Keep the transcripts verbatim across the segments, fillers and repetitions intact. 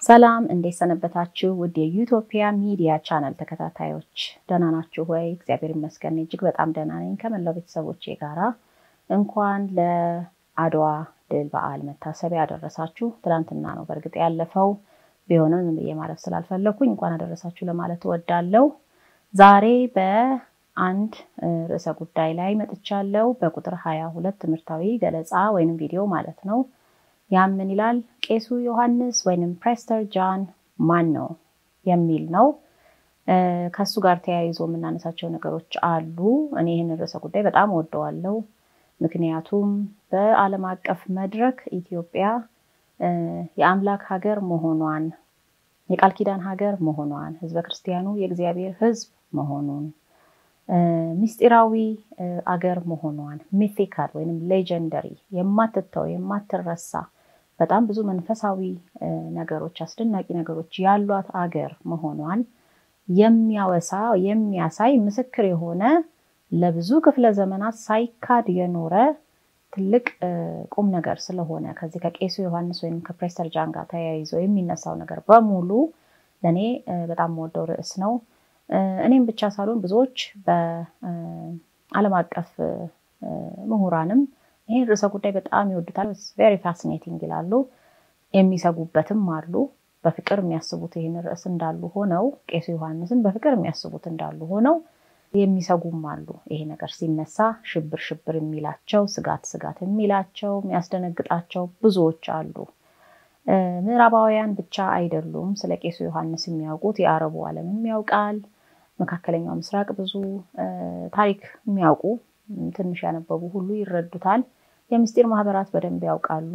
ሰላም እንዴት ሰነበታችሁ ውድ የዩቶፒያ ሚዲያ ቻናል ተከታታዮች ደህና ናችሁ ወይ? እግዚአብሔር ይመስገን እጅግ በጣም ደህና ነኝ። ከመላው ቤተሰቦቼ ጋራ እንኳን ለአድዋ ድል በዓል መታሰቢያ አደረሳችሁ። ትናንትና ነው በርግጥ ያለፈው ቢሆንም የማረፍ ስላልፈለኩኝ እንኳን አደረሳችሁ ለማለት እወዳለሁ። ዛሬ በአንድ ርዕሰ ጉዳይ ላይ መጥቻለሁ። በቁጥር ሃያ ሁለት ትምህርታዊ ገለጻ ወይንም ቪዲዮ ማለት ነው። ያም ምን ይላል? ቄሱ ዮሐንስ ወይንም ፕሬስተር ጃን ማን ነው የሚል ነው። ከሱ ጋር ተያይዞ የምናነሳቸው ነገሮች አሉ። እኔ ይሄንን ርዕሰ ጉዳይ በጣም ወደዋለሁ። ምክንያቱም በዓለም አቀፍ መድረክ ኢትዮጵያ የአምላክ ሀገር መሆኗን፣ የቃል ኪዳን ሀገር መሆኗን፣ ህዝበ ክርስቲያኑ የእግዚአብሔር ህዝብ መሆኑን፣ ሚስጢራዊ አገር መሆኗን፣ ሚቲካል ወይንም ሌጀንደሪ የማትተው የማትረሳ በጣም ብዙ መንፈሳዊ ነገሮች አስደናቂ ነገሮች ያሏት አገር መሆኗን የሚያወሳ የሚያሳይ ምስክር የሆነ ለብዙ ክፍለ ዘመናት ሳይካድ የኖረ ትልቅ ቁም ነገር ስለሆነ ከዚህ ከቄሱ ዮሐንስ ወይም ከፕሬስተር ጃን ጋር ተያይዞ የሚነሳው ነገር በሙሉ ለኔ በጣም ወደው ርዕስ ነው። እኔም ብቻ ሳልሆን ብዙዎች በዓለም አቀፍ ምሁራንም ይሄን ርዕሰ ጉዳይ በጣም ይወዱታል። it's very fascinating ይላሉ። የሚሰጉበትም አሉ። በፍቅር የሚያስቡት ይሄን ርዕስ እንዳሉ ሆነው ቄሱ ዮሐንስን በፍቅር የሚያስቡት እንዳሉ ሆነው የሚሰጉም አሉ። ይሄ ነገር ሲነሳ ሽብር ሽብር የሚላቸው ስጋት ስጋት የሚላቸው የሚያስደነግጣቸው ብዙዎች አሉ። ምዕራባውያን ብቻ አይደሉም ስለ ቄሱ ዮሐንስ የሚያውቁት፣ የአረቡ ዓለምም ያውቃል። መካከለኛው ምስራቅ ብዙ ታሪክ የሚያውቁ ትንሽ ያነበቡ ሁሉ ይረዱታል። የምስጢር ማህበራት በደንብ ያውቃሉ።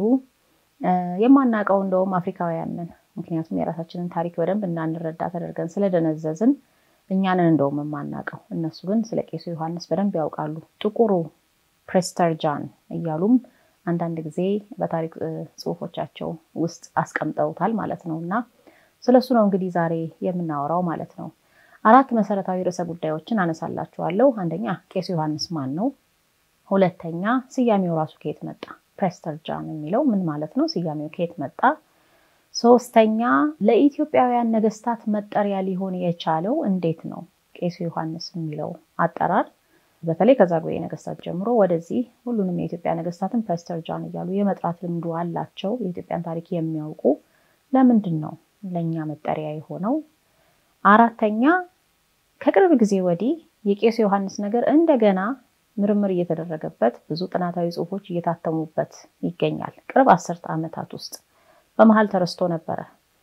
የማናቀው እንደውም አፍሪካውያን ነን። ምክንያቱም የራሳችንን ታሪክ በደንብ እናንረዳ ተደርገን ስለደነዘዝን እኛንን እንደውም የማናቀው። እነሱ ግን ስለ ቄሱ ዮሐንስ በደንብ ያውቃሉ። ጥቁሩ ፕሬስተር ጃን እያሉም አንዳንድ ጊዜ በታሪክ ጽሁፎቻቸው ውስጥ አስቀምጠውታል ማለት ነውና ስለሱ ነው እንግዲህ ዛሬ የምናወራው ማለት ነው። አራት መሰረታዊ ርዕሰ ጉዳዮችን አነሳላችኋለሁ። አንደኛ ቄሱ ዮሐንስ ማን ነው? ሁለተኛ ስያሜው ራሱ ከየት መጣ? ፕሬስተር ጃን የሚለው ምን ማለት ነው? ስያሜው ከየት መጣ? ሶስተኛ ለኢትዮጵያውያን ነገስታት መጠሪያ ሊሆን የቻለው እንዴት ነው? ቄሱ ዮሐንስ የሚለው አጠራር በተለይ ከዛጉዌ ነገስታት ጀምሮ ወደዚህ ሁሉንም የኢትዮጵያ ነገስታትን ፕሬስተር ጃን እያሉ የመጥራት ልምዱ አላቸው። የኢትዮጵያን ታሪክ የሚያውቁ ለምንድን ነው ለኛ መጠሪያ የሆነው? አራተኛ ከቅርብ ጊዜ ወዲህ የቄሱ ዮሐንስ ነገር እንደገና ምርምር እየተደረገበት ብዙ ጥናታዊ ጽሁፎች እየታተሙበት ይገኛል። ቅርብ አስርት ዓመታት ውስጥ በመሃል ተረስቶ ነበር።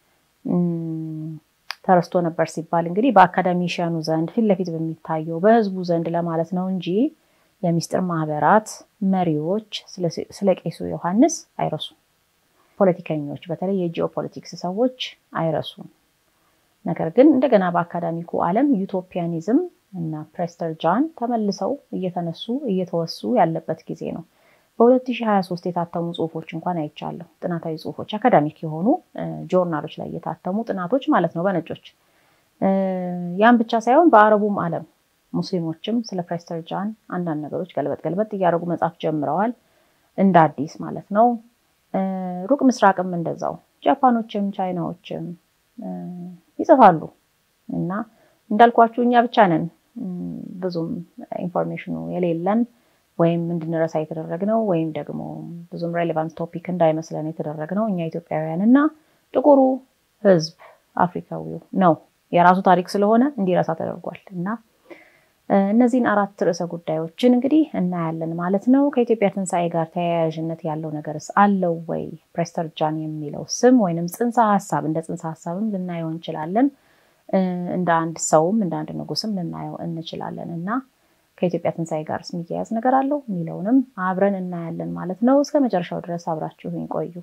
ተረስቶ ነበር ሲባል እንግዲህ በአካዳሚሽያኑ ዘንድ ፊት ለፊት በሚታየው በህዝቡ ዘንድ ለማለት ነው እንጂ የሚስጥር ማህበራት መሪዎች ስለ ቄሱ ዮሐንስ አይረሱም። ፖለቲከኞች በተለይ የጂኦፖለቲክስ ሰዎች አይረሱም። ነገር ግን እንደገና በአካዳሚኩ ዓለም ዩቶፒያኒዝም እና ፕሬስተር ጃን ተመልሰው እየተነሱ እየተወሱ ያለበት ጊዜ ነው። በ2023 የታተሙ ጽሁፎች እንኳን አይቻለሁ። ጥናታዊ ጽሁፎች አካዳሚክ የሆኑ ጆርናሎች ላይ የታተሙ ጥናቶች ማለት ነው በነጮች። ያን ብቻ ሳይሆን በአረቡም ዓለም ሙስሊሞችም ስለ ፕሬስተር ጃን አንዳንድ ነገሮች ገልበጥ ገልበጥ እያደረጉ መጻፍ ጀምረዋል እንደ አዲስ ማለት ነው። ሩቅ ምስራቅም እንደዛው ጃፓኖችም ቻይናዎችም ይጽፋሉ እና እንዳልኳችሁ እኛ ብቻ ነን ብዙም ኢንፎርሜሽኑ የሌለን ወይም እንድንረሳ የተደረግነው ወይም ደግሞ ብዙም ሬሌቫንት ቶፒክ እንዳይመስለን የተደረግነው እኛ ኢትዮጵያውያንና ጥቁሩ ህዝብ አፍሪካዊው ነው። የራሱ ታሪክ ስለሆነ እንዲረሳ ተደርጓል እና እነዚህን አራት ርዕሰ ጉዳዮችን እንግዲህ እናያለን ማለት ነው። ከኢትዮጵያ ትንሳኤ ጋር ተያያዥነት ያለው ነገርስ አለው ወይ? ፕሬስተር ጃን የሚለው ስም ወይንም ጽንሰ ሐሳብ እንደ ጽንሰ ሐሳብም ልናየው እንችላለን። እንደ አንድ ሰውም እንደ አንድ ንጉስም ልናየው እንችላለን እና ከኢትዮጵያ ትንሳኤ ጋርስ የሚያያዝ ነገር አለው የሚለውንም አብረን እናያለን ማለት ነው። እስከ መጨረሻው ድረስ አብራችሁኝ ቆዩ።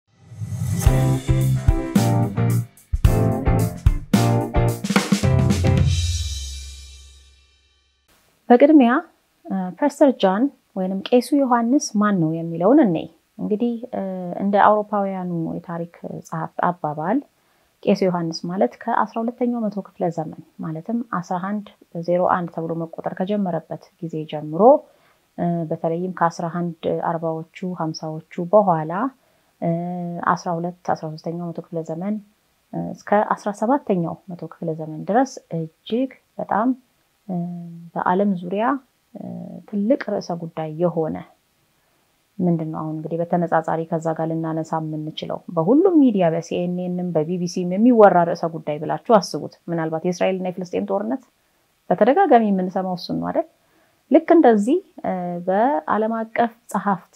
በቅድሚያ ፕሬስተር ጃን ወይንም ቄሱ ዮሐንስ ማን ነው የሚለውን እንይ። እንግዲህ እንደ አውሮፓውያኑ የታሪክ ጸሐፍት አባባል ቄሱ ዮሐንስ ማለት ከ12ኛው መቶ ክፍለ ዘመን ማለትም አስራ አንድ ዜሮ አንድ ተብሎ መቆጠር ከጀመረበት ጊዜ ጀምሮ በተለይም ከ11 አርባዎቹ ሃምሳዎቹ በኋላ አስራ ሁለት አስራ ሶስተኛው መቶ ክፍለ ዘመን እስከ አስራ ሰባተኛው መቶ ክፍለ ዘመን ድረስ እጅግ በጣም በዓለም ዙሪያ ትልቅ ርዕሰ ጉዳይ የሆነ ምንድነው አሁን እንግዲህ በተነጻጻሪ ከዛ ጋር ልናነሳ የምንችለው በሁሉም ሚዲያ በሲኤንኤንም በቢቢሲም የሚወራ ርዕሰ ጉዳይ ብላችሁ አስቡት ምናልባት የእስራኤልና የፍልስጤም ጦርነት በተደጋጋሚ የምንሰማው እሱ ነው አይደል ልክ እንደዚህ በዓለም አቀፍ ጸሐፍት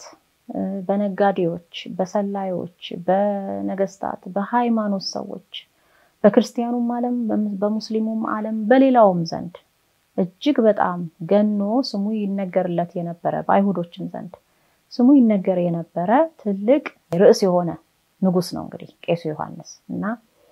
በነጋዴዎች በሰላዮች በነገስታት በሃይማኖት ሰዎች በክርስቲያኑም ዓለም በሙስሊሙም ዓለም በሌላውም ዘንድ እጅግ በጣም ገኖ ስሙ ይነገርለት የነበረ በአይሁዶችም ዘንድ ስሙ ይነገር የነበረ ትልቅ ርዕስ የሆነ ንጉስ ነው እንግዲህ ቄሱ ዮሐንስ እና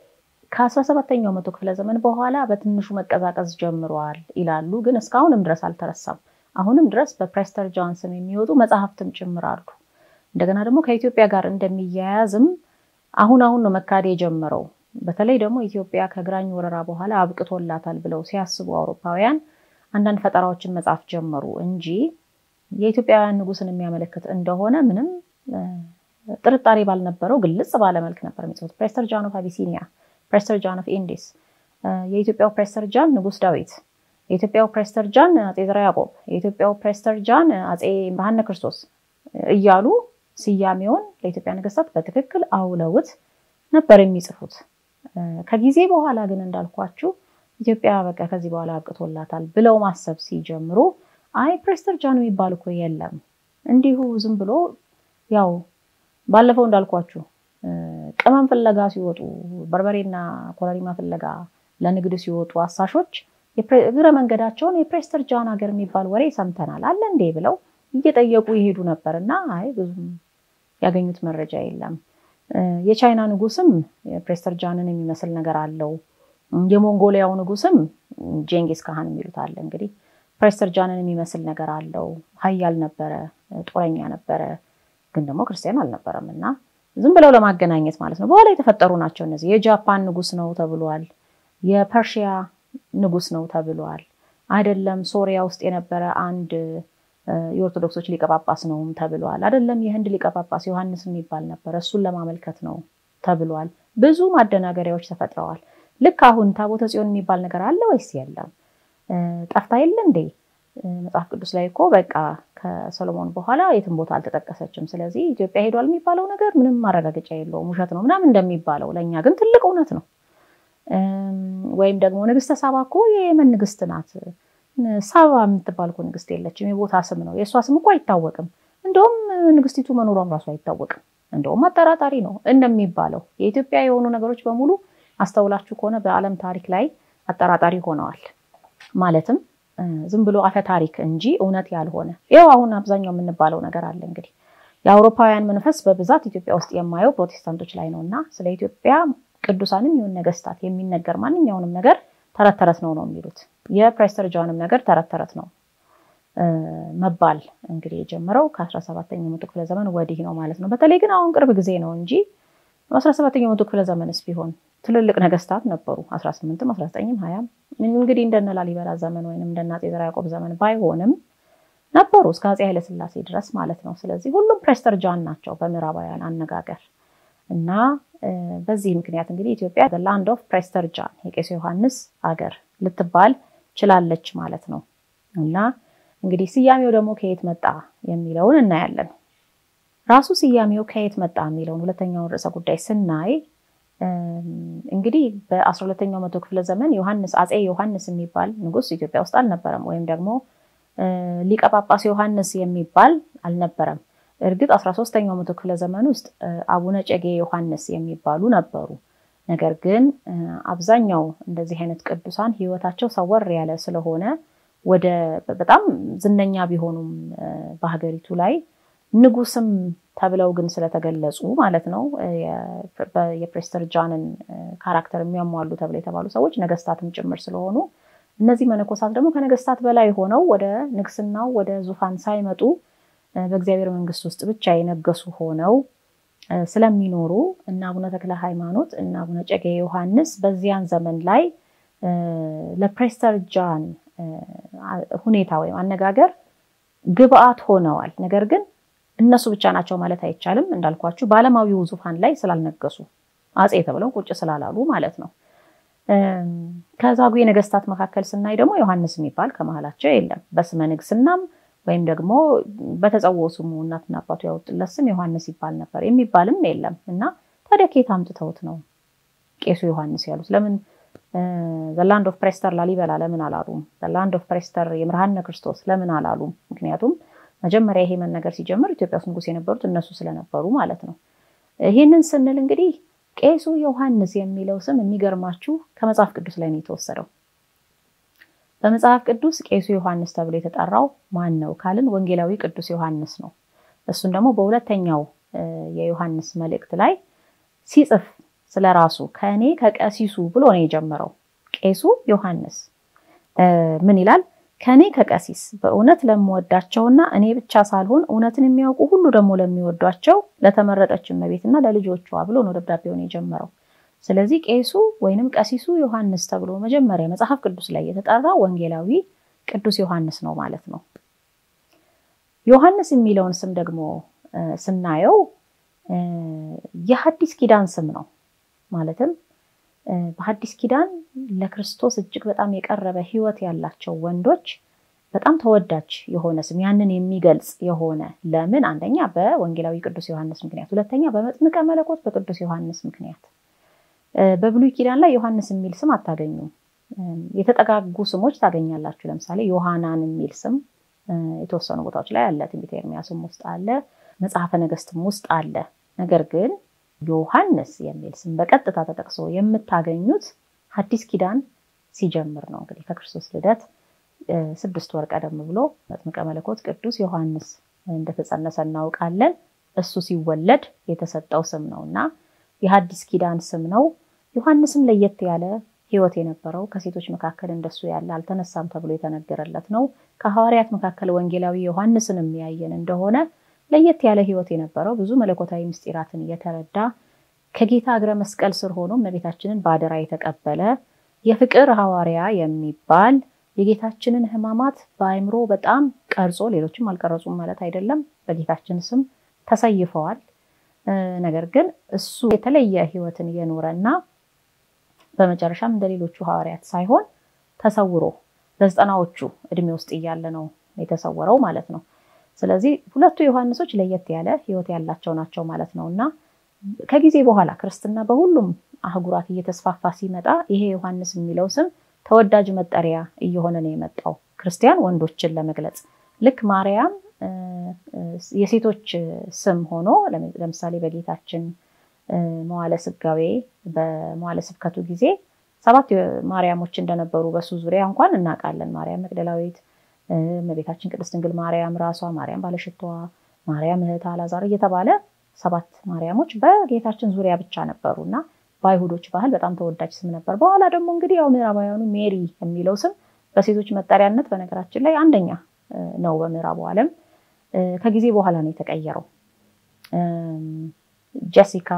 ከ17ኛው መቶ ክፍለ ዘመን በኋላ በትንሹ መቀዛቀዝ ጀምሯል ይላሉ ግን እስካሁንም ድረስ አልተረሳም አሁንም ድረስ በፕሬስተር ጆንሰን የሚወጡ መጽሐፍትም ጭምራሉ እንደገና ደግሞ ከኢትዮጵያ ጋር እንደሚያያዝም አሁን አሁን ነው መካደ የጀመረው በተለይ ደግሞ ኢትዮጵያ ከግራኝ ወረራ በኋላ አብቅቶላታል ብለው ሲያስቡ አውሮፓውያን አንዳንድ ፈጠራዎችን መጻፍ ጀመሩ እንጂ የኢትዮጵያውያን ንጉስን የሚያመለክት እንደሆነ ምንም ጥርጣሬ ባልነበረው ግልጽ ባለ መልክ ነበር የሚጽፉት ፕሬስተር ጃን ኦፍ አቢሲኒያ ፕሬስተር ጃን ኦፍ ኢንዲስ የኢትዮጵያው ፕሬስተር ጃን ንጉስ ዳዊት የኢትዮጵያው ፕሬስተር ጃን አጼ ዘርዓ ያዕቆብ የኢትዮጵያው ፕሬስተር ጃን አጼ መሐመድ ክርስቶስ እያሉ ሲያሜውን ለኢትዮጵያ ነገስታት በትክክል አውለውት ነበር የሚጽፉት ከጊዜ በኋላ ግን እንዳልኳችሁ ኢትዮጵያ በቃ ከዚህ በኋላ አብቅቶላታል ብለው ማሰብ ሲጀምሩ አይ ፕሬስተር ጃን የሚባል እኮ የለም እንዲሁ ዝም ብሎ ያው ባለፈው እንዳልኳችሁ ቅመም ፍለጋ ሲወጡ በርበሬና ኮረሪማ ፍለጋ ለንግድ ሲወጡ አሳሾች የፕሬግረ መንገዳቸውን የፕሬስተር ጃን ሀገር የሚባል ወሬ ሰምተናል አለ እንዴ ብለው እየጠየቁ ይሄዱ ነበርና አይ ብዙም ያገኙት መረጃ የለም የቻይና ንጉስም የፕሬስተር ጃንን የሚመስል ነገር አለው የሞንጎሊያው ንጉስም ጄንጊስ ካሃን የሚሉት አለ እንግዲህ ፕሬስተር ጃንን የሚመስል ነገር አለው ኃያል ነበረ ጦረኛ ነበረ ግን ደግሞ ክርስቲያን አልነበረምና ዝም ብለው ለማገናኘት ማለት ነው በኋላ የተፈጠሩ ናቸው እነዚህ የጃፓን ንጉስ ነው ተብሏል የፐርሺያ ንጉስ ነው ተብሏል አይደለም ሶሪያ ውስጥ የነበረ አንድ የኦርቶዶክሶች ሊቀ ጳጳስ ነው ተብሏል አይደለም የህንድ ሊቀ ጳጳስ ዮሐንስ የሚባል ነበር እሱን ለማመልከት ነው ተብሏል ብዙ ማደናገሪያዎች ተፈጥረዋል ልክ አሁን ታቦተ ጽዮን የሚባል ነገር አለ ወይስ የለም ጠፍታ የለ እንዴ መጽሐፍ ቅዱስ ላይ እኮ በቃ ከሰሎሞን በኋላ የትም ቦታ አልተጠቀሰችም ስለዚህ ኢትዮጵያ ሄዷል የሚባለው ነገር ምንም ማረጋገጫ የለውም ውሸት ነው ምናምን እንደሚባለው ለኛ ግን ትልቅ እውነት ነው ወይም ደግሞ ንግስተ ሳባ እኮ የየመን ንግስት ናት ሳባ የምትባል እኮ ንግስት የለችም የቦታ ስም ነው የሷ ስም እኮ አይታወቅም እንደውም ንግስቲቱ መኖሯም ራሱ አይታወቅም እንደውም አጠራጣሪ ነው እንደሚባለው የኢትዮጵያ የሆኑ ነገሮች በሙሉ አስተውላችሁ ከሆነ በዓለም ታሪክ ላይ አጠራጣሪ ሆነዋል ማለትም ዝም ብሎ አፈ ታሪክ እንጂ እውነት ያልሆነ ያው አሁን አብዛኛው የምንባለው ነገር አለ እንግዲህ የአውሮፓውያን መንፈስ በብዛት ኢትዮጵያ ውስጥ የማየው ፕሮቴስታንቶች ላይ ነውና ስለ ኢትዮጵያ ቅዱሳንም ይሁን ነገስታት የሚነገር ማንኛውንም ነገር ተረት ተረት ነው ነው የሚሉት የፕሬስተር ጃንም ነገር ተረት ተረት ነው መባል እንግዲህ የጀመረው ከ17ኛው መቶ ክፍለ ዘመን ወዲህ ነው ማለት ነው በተለይ ግን አሁን ቅርብ ጊዜ ነው እንጂ በ17ኛው መቶ ክፍለ ዘመንስ ቢሆን ትልልቅ ነገስታት ነበሩ አስራ ስምንትም አስራ ዘጠኝም ሀያም እንግዲህ እንደነ ላሊበላ ዘመን ወይንም እንደነ አጼ ዘርዓ ያዕቆብ ዘመን ባይሆንም ነበሩ እስከ አጼ ኃይለ ሥላሴ ድረስ ማለት ነው ስለዚህ ሁሉም ፕሬስተር ጃን ናቸው በምዕራባውያን አነጋገር እና በዚህ ምክንያት እንግዲህ ኢትዮጵያ the land of prester john የቄስ ዮሐንስ ሀገር ልትባል ችላለች ማለት ነው እና እንግዲህ ስያሜው ደግሞ ከየት መጣ የሚለውን እናያለን ራሱ ስያሜው ከየት መጣ የሚለውን ሁለተኛው ርዕሰ ጉዳይ ስናይ እንግዲህ በ12ኛው መቶ ክፍለ ዘመን ዮሐንስ አጼ ዮሐንስ የሚባል ንጉስ ኢትዮጵያ ውስጥ አልነበረም ወይም ደግሞ ሊቀ ጳጳስ ዮሐንስ የሚባል አልነበረም እርግጥ አስራ ሶስተኛው መቶ ክፍለ ዘመን ውስጥ አቡነ ጨጌ ዮሐንስ የሚባሉ ነበሩ ነገር ግን አብዛኛው እንደዚህ አይነት ቅዱሳን ህይወታቸው ሰወር ያለ ስለሆነ ወደ በጣም ዝነኛ ቢሆኑም በሀገሪቱ ላይ ንጉስም ተብለው ግን ስለተገለጹ ማለት ነው የፕሬስተር ጃንን ካራክተር የሚያሟሉ ተብለው የተባሉ ሰዎች ነገስታትም ጭምር ስለሆኑ እነዚህ መነኮሳት ደግሞ ከነገስታት በላይ ሆነው ወደ ንግስናው ወደ ዙፋን ሳይመጡ በእግዚአብሔር መንግስት ውስጥ ብቻ የነገሱ ሆነው ስለሚኖሩ እና አቡነ ተክለ ሃይማኖት እና አቡነ ጨጌ ዮሐንስ በዚያን ዘመን ላይ ለፕሬስተር ጃን ሁኔታ ወይ አነጋገር ግብአት ሆነዋል ነገር ግን እነሱ ብቻ ናቸው ማለት አይቻልም እንዳልኳችሁ ባለማዊው ዙፋን ላይ ስላልነገሱ አጼ ተብለው ቁጭ ስላላሉ ማለት ነው። ከዛጉዌ ነገስታት መካከል ስናይ ደግሞ ዮሐንስ የሚባል ከመሃላቸው የለም። በስመ ንግስናም ወይም ደግሞ በተጸውዖ ስሙ እናትና አባቱ ያወጡለት ስም ዮሐንስ ይባል ነበር የሚባልም የለም። እና ታዲያ ከየት አምጥተውት ነው ቄሱ ዮሐንስ ያሉት? ለምን the land of Prester ላሊበላ ለምን አላሉም? the land of Prester የምርሃነ ክርስቶስ ለምን አላሉም? ምክንያቱም መጀመሪያ ይሄ መነገር ሲጀምር ኢትዮጵያ ውስጥ ንጉስ የነበሩት እነሱ ስለነበሩ ማለት ነው። ይሄንን ስንል እንግዲህ ቄሱ ዮሐንስ የሚለው ስም የሚገርማችሁ ከመጽሐፍ ቅዱስ ላይ ነው የተወሰደው። በመጽሐፍ ቅዱስ ቄሱ ዮሐንስ ተብሎ የተጠራው ማን ነው ካልን ወንጌላዊ ቅዱስ ዮሐንስ ነው። እሱን ደግሞ በሁለተኛው የዮሐንስ መልእክት ላይ ሲጽፍ ስለራሱ ከኔ ከቀሲሱ ብሎ ነው የጀመረው። ቄሱ ዮሐንስ ምን ይላል? ከኔ ከቀሲስ በእውነት ለምወዳቸውና እኔ ብቻ ሳልሆን እውነትን የሚያውቁ ሁሉ ደግሞ ለሚወዷቸው ለተመረጠች እመቤትና ለልጆቿ ብሎ ነው ደብዳቤውን የጀመረው። ስለዚህ ቄሱ ወይንም ቀሲሱ ዮሐንስ ተብሎ መጀመሪያ መጽሐፍ ቅዱስ ላይ የተጠራ ወንጌላዊ ቅዱስ ዮሐንስ ነው ማለት ነው። ዮሐንስ የሚለውን ስም ደግሞ ስናየው የሐዲስ ኪዳን ስም ነው። ማለትም በሐዲስ ኪዳን ለክርስቶስ እጅግ በጣም የቀረበ ህይወት ያላቸው ወንዶች በጣም ተወዳጅ የሆነ ስም ያንን የሚገልጽ የሆነ ለምን አንደኛ በወንጌላዊ ቅዱስ ዮሐንስ ምክንያት፣ ሁለተኛ በመጥምቀ መለኮት በቅዱስ ዮሐንስ ምክንያት። በብሉይ ኪዳን ላይ ዮሐንስ የሚል ስም አታገኙም። የተጠጋጉ ስሞች ታገኛላችሁ። ለምሳሌ ዮሐናን የሚል ስም የተወሰኑ ቦታዎች ላይ አለ። ትንቢተ ኤርምያስም ውስጥ አለ፣ መጽሐፈ ነገሥትም ውስጥ አለ። ነገር ግን ዮሐንስ የሚል ስም በቀጥታ ተጠቅሶ የምታገኙት ሐዲስ ኪዳን ሲጀምር ነው። እንግዲህ ከክርስቶስ ልደት ስድስት ወር ቀደም ብሎ መጥምቀ መለኮት ቅዱስ ዮሐንስ እንደተጸነሰ እናውቃለን። እሱ ሲወለድ የተሰጠው ስም ነውና የሐዲስ ኪዳን ስም ነው። ዮሐንስም ለየት ያለ ህይወት የነበረው ከሴቶች መካከል እንደሱ ያለ አልተነሳም ተብሎ የተነገረለት ነው። ከሐዋርያት መካከል ወንጌላዊ ዮሐንስን የሚያየን እንደሆነ ለየት ያለ ህይወት የነበረው ብዙ መለኮታዊ ምስጢራትን የተረዳ ከጌታ እግረ መስቀል ስር ሆኖ እመቤታችንን ባደራ የተቀበለ የፍቅር ሐዋርያ የሚባል የጌታችንን ህማማት በአይምሮ በጣም ቀርጾ ሌሎችም አልቀረጹም ማለት አይደለም፣ በጌታችን ስም ተሰይፈዋል። ነገር ግን እሱ የተለየ ህይወትን የኖረና በመጨረሻም እንደሌሎቹ ሐዋርያት ሳይሆን ተሰውሮ በዘጠናዎቹ እድሜ ውስጥ እያለ ነው የተሰወረው ማለት ነው። ስለዚህ ሁለቱ ዮሐንሶች ለየት ያለ ህይወት ያላቸው ናቸው ማለት ነውና ከጊዜ በኋላ ክርስትና በሁሉም አህጉራት እየተስፋፋ ሲመጣ ይሄ ዮሐንስ የሚለው ስም ተወዳጅ መጠሪያ እየሆነ ነው የመጣው ክርስቲያን ወንዶችን ለመግለጽ። ልክ ማርያም የሴቶች ስም ሆኖ ለምሳሌ በጌታችን መዋዕለ ስጋዌ በመዋዕለ ስብከቱ ጊዜ ሰባት ማርያሞች እንደነበሩ በሱ ዙሪያ እንኳን እናውቃለን። ማርያም መግደላዊት፣ እመቤታችን ቅድስት ድንግል ማርያም ራሷ፣ ማርያም ባለሽቷዋ፣ ማርያም እህተ አልዓዛር እየተባለ ሰባት ማርያሞች በጌታችን ዙሪያ ብቻ ነበሩና በአይሁዶች ባህል በጣም ተወዳጅ ስም ነበር። በኋላ ደግሞ እንግዲህ ያው ምዕራባውያኑ ሜሪ የሚለው ስም በሴቶች መጠሪያነት በነገራችን ላይ አንደኛ ነው በምዕራቡ ዓለም። ከጊዜ በኋላ ነው የተቀየረው። ጄሲካ፣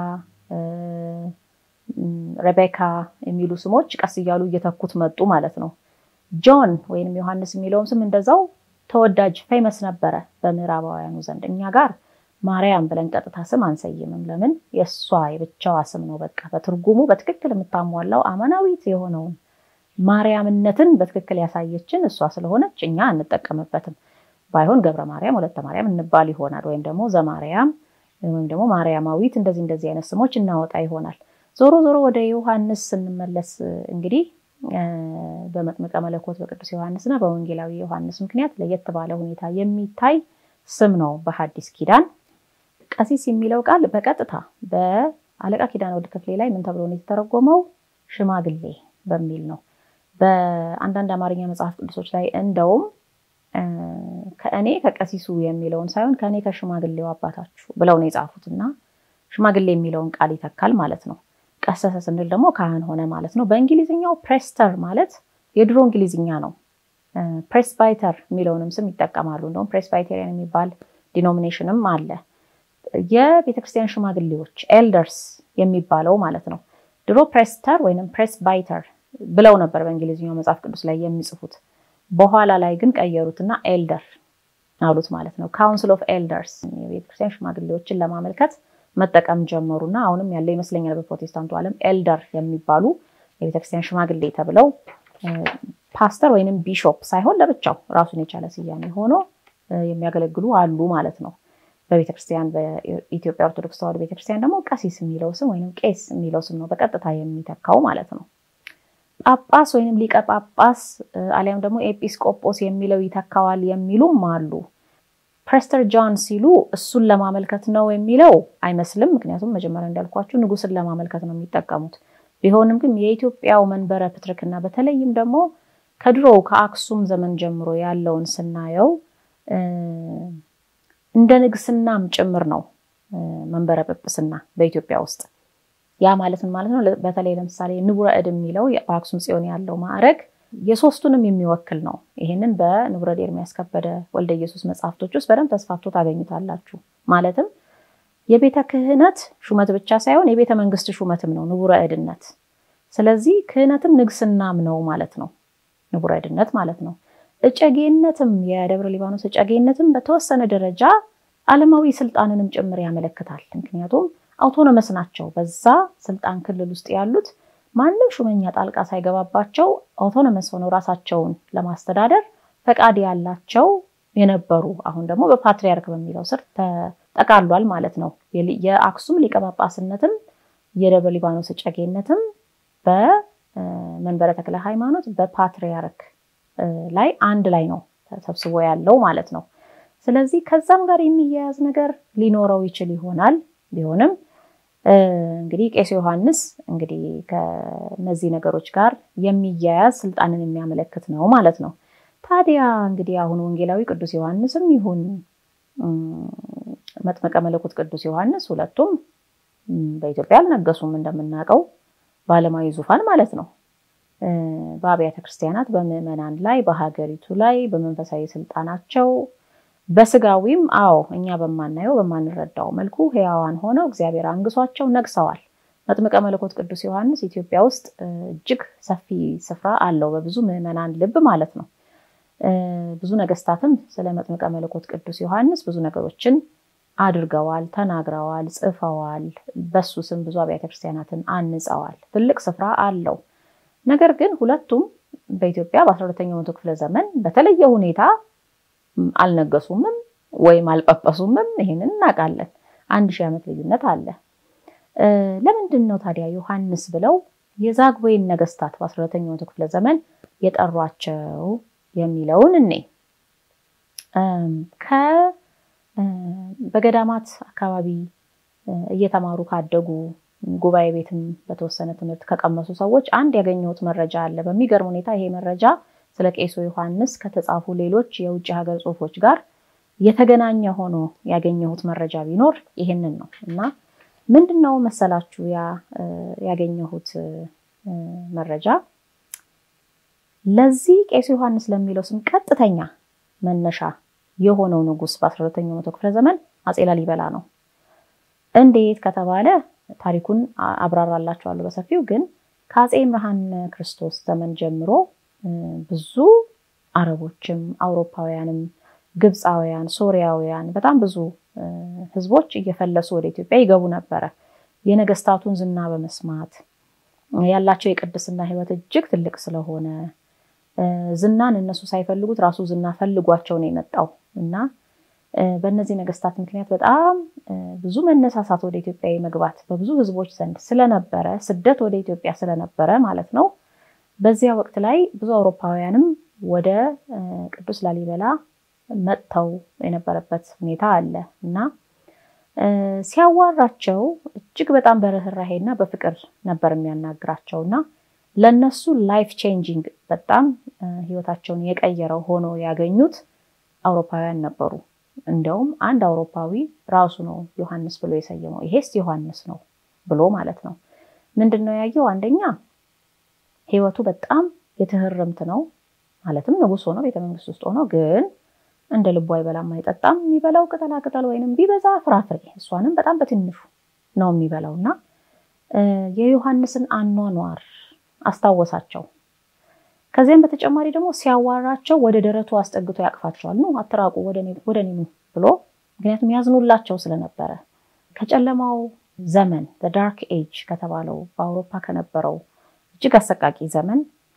ሬቤካ የሚሉ ስሞች ቀስ እያሉ እየተኩት መጡ ማለት ነው። ጆን ወይንም ዮሐንስ የሚለውም ስም እንደዛው ተወዳጅ ፌመስ ነበረ በምዕራባውያኑ ዘንድ። እኛ ጋር ማርያም ብለን ቀጥታ ስም አንሰይምም። ለምን? የሷ የብቻዋ ስም ነው። በቃ በትርጉሙ በትክክል የምታሟላው አማናዊት የሆነውን ማርያምነትን በትክክል ያሳየችን እሷ ስለሆነች እኛ አንጠቀምበትም። ባይሆን ገብረ ማርያም፣ ወለተ ማርያም እንባል ይሆናል፣ ወይም ደግሞ ዘማርያም ወይም ደግሞ ማርያማዊት እንደዚህ እንደዚህ አይነት ስሞች እናወጣ ይሆናል። ዞሮ ዞሮ ወደ ዮሐንስ ስንመለስ እንግዲህ በመጥምቀ መለኮት በቅዱስ ዮሐንስና በወንጌላዊ ዮሐንስ ምክንያት ለየት ባለ ሁኔታ የሚታይ ስም ነው በሐዲስ ኪዳን። ቀሲስ የሚለው ቃል በቀጥታ በአለቃ ኪዳነ ወልድ ክፍሌ ላይ ምን ተብሎ ነው የተተረጎመው? ሽማግሌ በሚል ነው። በአንዳንድ አማርኛ መጽሐፍ ቅዱሶች ላይ እንደውም ከእኔ ከቀሲሱ የሚለውን ሳይሆን ከእኔ ከሽማግሌው አባታችሁ ብለው ነው የጻፉትና ሽማግሌ የሚለውን ቃል ይተካል ማለት ነው። ቀሰሰ ስንል ደግሞ ካህን ሆነ ማለት ነው። በእንግሊዝኛው ፕሬስተር ማለት የድሮ እንግሊዝኛ ነው። ፕሬስባይተር የሚለውንም ስም ይጠቀማሉ። እንደውም ፕሬስባይተሪያን የሚባል ዲኖሚኔሽንም አለ። የቤተክርስቲያን ሽማግሌዎች ኤልደርስ የሚባለው ማለት ነው። ድሮ ፕሬስተር ወይንም ፕሬስባይተር ብለው ነበር በእንግሊዝኛው መጽሐፍ ቅዱስ ላይ የሚጽፉት። በኋላ ላይ ግን ቀየሩትና ኤልደር አሉት ማለት ነው። ካውንስል ኦፍ ኤልደርስ የቤተክርስቲያን ሽማግሌዎችን ለማመልከት መጠቀም ጀመሩና አሁንም ያለ ይመስለኛል በፕሮቴስታንቱ ዓለም ኤልደር የሚባሉ የቤተክርስቲያን ሽማግሌ ተብለው ፓስተር ወይንም ቢሾፕ ሳይሆን ለብቻው ራሱን የቻለ ስያሜ ሆኖ የሚያገለግሉ አሉ ማለት ነው። በቤተክርስቲያን በኢትዮጵያ ኦርቶዶክስ ተዋሕዶ ቤተክርስቲያን ደግሞ ቀሲስ የሚለው ስም ወይንም ቄስ የሚለው ስም ነው በቀጥታ የሚተካው ማለት ነው። ጳጳስ ወይንም ሊቀ ጳጳስ አሊያም ደግሞ ኤጲስቆጶስ የሚለው ይተካዋል የሚሉም አሉ። ፕሬስተር ጆን ሲሉ እሱን ለማመልከት ነው የሚለው አይመስልም። ምክንያቱም መጀመሪያ እንዳልኳችሁ ንጉስን ለማመልከት ነው የሚጠቀሙት። ቢሆንም ግን የኢትዮጵያው መንበረ ፕትርክና በተለይም ደግሞ ከድሮ ከአክሱም ዘመን ጀምሮ ያለውን ስናየው እንደ ንግስናም ጭምር ነው መንበረ ጵጵስና በኢትዮጵያ ውስጥ። ያ ማለት ምን ማለት ነው? በተለይ ለምሳሌ ንቡረ እድ የሚለው በአክሱም ጽዮን ያለው ማዕረግ የሶስቱንም የሚወክል ነው። ይሄንን በንቡረ እድ ኤርምያስ ከበደ ወልደ ኢየሱስ መጽሐፍቶች ውስጥ በደንብ ተስፋፍቶ ታገኙታላችሁ። ማለትም የቤተ ክህነት ሹመት ብቻ ሳይሆን የቤተ መንግስት ሹመትም ነው ንቡረ እድነት። ስለዚህ ክህነትም ንግስናም ነው ማለት ነው ንቡረ እድነት ማለት ነው። እጨጌነትም የደብረ ሊባኖስ እጨጌነትም በተወሰነ ደረጃ ዓለማዊ ስልጣንንም ጭምር ያመለክታል። ምክንያቱም አውቶኖመስ ናቸው። በዛ ስልጣን ክልል ውስጥ ያሉት ማንም ሹመኛ ጣልቃ ሳይገባባቸው አውቶኖመስ ሆነው ራሳቸውን ለማስተዳደር ፈቃድ ያላቸው የነበሩ አሁን ደግሞ በፓትሪያርክ በሚለው ስር ተጠቃሏል ማለት ነው። የአክሱም ሊቀ ጳጳስነትም የደብረ ሊባኖስ እጨጌነትም በመንበረ ተክለ ሃይማኖት በፓትሪያርክ ላይ አንድ ላይ ነው ተሰብስቦ ያለው ማለት ነው። ስለዚህ ከዛም ጋር የሚያያዝ ነገር ሊኖረው ይችል ይሆናል። ቢሆንም እንግዲህ ቄስ ዮሐንስ እንግዲህ ከነዚህ ነገሮች ጋር የሚያያዝ ስልጣንን የሚያመለክት ነው ማለት ነው። ታዲያ እንግዲህ አሁን ወንጌላዊ ቅዱስ ዮሐንስም ይሁን መጥምቀ መለኮት ቅዱስ ዮሐንስ ሁለቱም በኢትዮጵያ አልነገሱም እንደምናውቀው በዓለማዊ ዙፋን ማለት ነው። በአብያተ ክርስቲያናት በምዕመናን ላይ በሀገሪቱ ላይ በመንፈሳዊ ስልጣናቸው በስጋዊም አዎ እኛ በማናየው በማንረዳው መልኩ ሕያዋን ሆነው እግዚአብሔር አንግሷቸው ነግሰዋል። መጥምቀ መለኮት ቅዱስ ዮሐንስ ኢትዮጵያ ውስጥ እጅግ ሰፊ ስፍራ አለው በብዙ ምዕመናን ልብ ማለት ነው። ብዙ ነገስታትም ስለ መጥምቀ መለኮት ቅዱስ ዮሐንስ ብዙ ነገሮችን አድርገዋል፣ ተናግረዋል፣ ጽፈዋል። በሱ ስም ብዙ አብያተ ክርስቲያናትን አንጸዋል። ትልቅ ስፍራ አለው። ነገር ግን ሁለቱም በኢትዮጵያ በአስራ ሁለተኛው መቶ ክፍለ ዘመን በተለየ ሁኔታ አልነገሱምም ወይም አልጳጳሱምም። ይሄንን እናውቃለን። አንድ ሺህ ዓመት ልዩነት አለ። ለምንድን ነው ታዲያ ዮሐንስ ብለው የዛግዌን ነገስታት በአስራ ሁለተኛው መቶ ክፍለ ዘመን የጠሯቸው የሚለውን እኔ ከ በገዳማት አካባቢ እየተማሩ ካደጉ ጉባኤ ቤትም በተወሰነ ትምህርት ከቀመሱ ሰዎች አንድ ያገኘሁት መረጃ አለ። በሚገርም ሁኔታ ይሄ መረጃ ስለ ቄሱ ዮሐንስ ከተጻፉ ሌሎች የውጭ ሀገር ጽሑፎች ጋር የተገናኘ ሆኖ ያገኘሁት መረጃ ቢኖር ይሄንን ነው። እና ምንድነው መሰላችሁ ያ ያገኘሁት መረጃ ለዚህ ቄሱ ዮሐንስ ለሚለው ስም ቀጥተኛ መነሻ የሆነው ንጉስ በአስራ ሁለተኛው መቶ ክፍለ ዘመን አጼ ላሊበላ ነው። እንዴት ከተባለ ታሪኩን አብራራላችኋለሁ በሰፊው። ግን ከአጼ መሐመድ ክርስቶስ ዘመን ጀምሮ ብዙ አረቦችም አውሮፓውያንም ግብፃውያን ሶሪያውያን በጣም ብዙ ህዝቦች እየፈለሱ ወደ ኢትዮጵያ ይገቡ ነበር። የነገስታቱን ዝና በመስማት ያላቸው የቅድስና ህይወት እጅግ ትልቅ ስለሆነ ዝናን እነሱ ሳይፈልጉት ራሱ ዝና ፈልጓቸው ነው የመጣው። እና በእነዚህ ነገስታት ምክንያት በጣም ብዙ መነሳሳት ወደ ኢትዮጵያ መግባት በብዙ ህዝቦች ዘንድ ስለነበረ ስደት ወደ ኢትዮጵያ ስለነበረ ማለት ነው። በዚያ ወቅት ላይ ብዙ አውሮፓውያንም ወደ ቅዱስ ላሊበላ መጥተው የነበረበት ሁኔታ አለ። እና ሲያዋራቸው እጅግ በጣም በርህራሄና በፍቅር ነበር የሚያናግራቸውና ለነሱ ላይፍ ቼንጂንግ በጣም ህይወታቸውን የቀየረው ሆኖ ያገኙት አውሮፓውያን ነበሩ። እንደውም አንድ አውሮፓዊ ራሱ ነው ዮሐንስ ብሎ የሰየመው። ይሄስ ዮሐንስ ነው ብሎ ማለት ነው። ምንድነው ያየው? አንደኛ ህይወቱ በጣም የተህረምት ነው። ማለትም ንጉስ ሆኖ ቤተ መንግስት ውስጥ ሆኖ ግን እንደ ልቡ አይበላም አይጠጣም። የሚበላው ቅጠላ ቅጠል ወይንም ቢበዛ ፍራፍሬ እሷንም በጣም በትንሹ ነው የሚበላውና የዮሐንስን አኗኗር አስታወሳቸው። ከዚያም በተጨማሪ ደግሞ ሲያዋራቸው ወደ ደረቱ አስጠግቶ ያቅፋቸዋል። ነው አትራቁ ወደኔ ወደኔ ብሎ ምክንያቱም ያዝኑላቸው ስለነበረ ከጨለማው ዘመን the dark age ከተባለው በአውሮፓ ከነበረው እጅግ አሰቃቂ ዘመን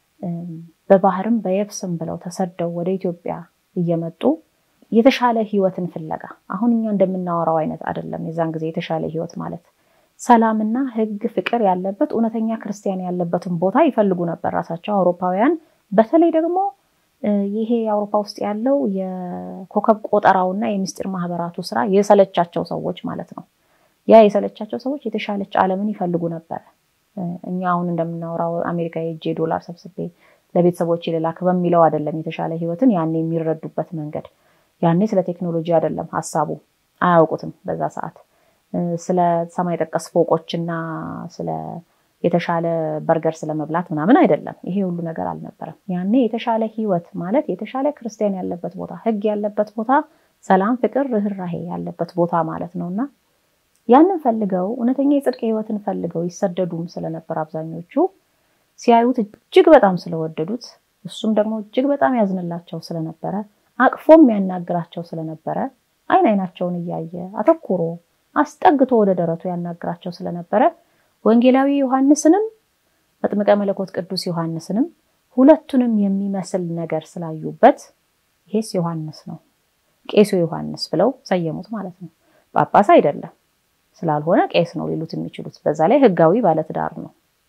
በባህርም በየብስም ብለው ተሰደው ወደ ኢትዮጵያ እየመጡ የተሻለ ህይወትን ፍለጋ አሁን እኛ እንደምናወራው አይነት አይደለም የዛን ጊዜ የተሻለ ህይወት ማለት ሰላምና ህግ ፍቅር ያለበት ኡነተኛ ክርስቲያን ያለበትን ቦታ ይፈልጉ ነበር ራሳቸው አውሮፓውያን በተለይ ደግሞ ይሄ አውሮፓ ውስጥ ያለው የኮከብ ቆጠራውና የሚስጥር ማህበራቱ ስራ የሰለቻቸው ሰዎች ማለት ነው ያ የሰለቻቸው ሰዎች የተሻለች ዓለምን ይፈልጉ ነበር እኛ አሁን እንደምናወራው አሜሪካ የጄ ዶላር ሰብስቤ ለቤተሰቦች ይላክ በሚለው አይደለም የተሻለ ህይወትን ያኔ የሚረዱበት መንገድ ያኔ ስለ ቴክኖሎጂ አይደለም ሐሳቡ አያውቁትም በዛ ሰዓት ስለ ሰማይ ጠቀስ ፎቆችና ስለ የተሻለ በርገር ስለመብላት ምናምን አይደለም ይሄ ሁሉ ነገር አልነበረም ያኔ የተሻለ ህይወት ማለት የተሻለ ክርስቲያን ያለበት ቦታ ህግ ያለበት ቦታ ሰላም ፍቅር ርህራሄ ያለበት ቦታ ማለት ነውና ያንን ፈልገው ኡነተኛ የጽድቅ ህይወትን ፈልገው ይሰደዱም ስለነበር አብዛኞቹ ሲያዩት እጅግ በጣም ስለወደዱት እሱም ደግሞ እጅግ በጣም ያዝንላቸው ስለነበረ አቅፎም ያናግራቸው ስለነበረ አይን አይናቸውን ያያየ አተኩሮ አስጠግቶ ወደ ደረቱ ያናግራቸው ስለነበረ ወንጌላዊ ዮሐንስንም መጥምቀ መለኮት ቅዱስ ዮሐንስንም ሁለቱንም የሚመስል ነገር ስላዩበት ይሄስ ዮሐንስ ነው ቄሱ ዮሐንስ ብለው ሰየሙት ማለት ነው ጳጳስ አይደለም ስላልሆነ ቄስ ነው ሊሉት የሚችሉት በዛ ላይ ህጋዊ ባለትዳር ነው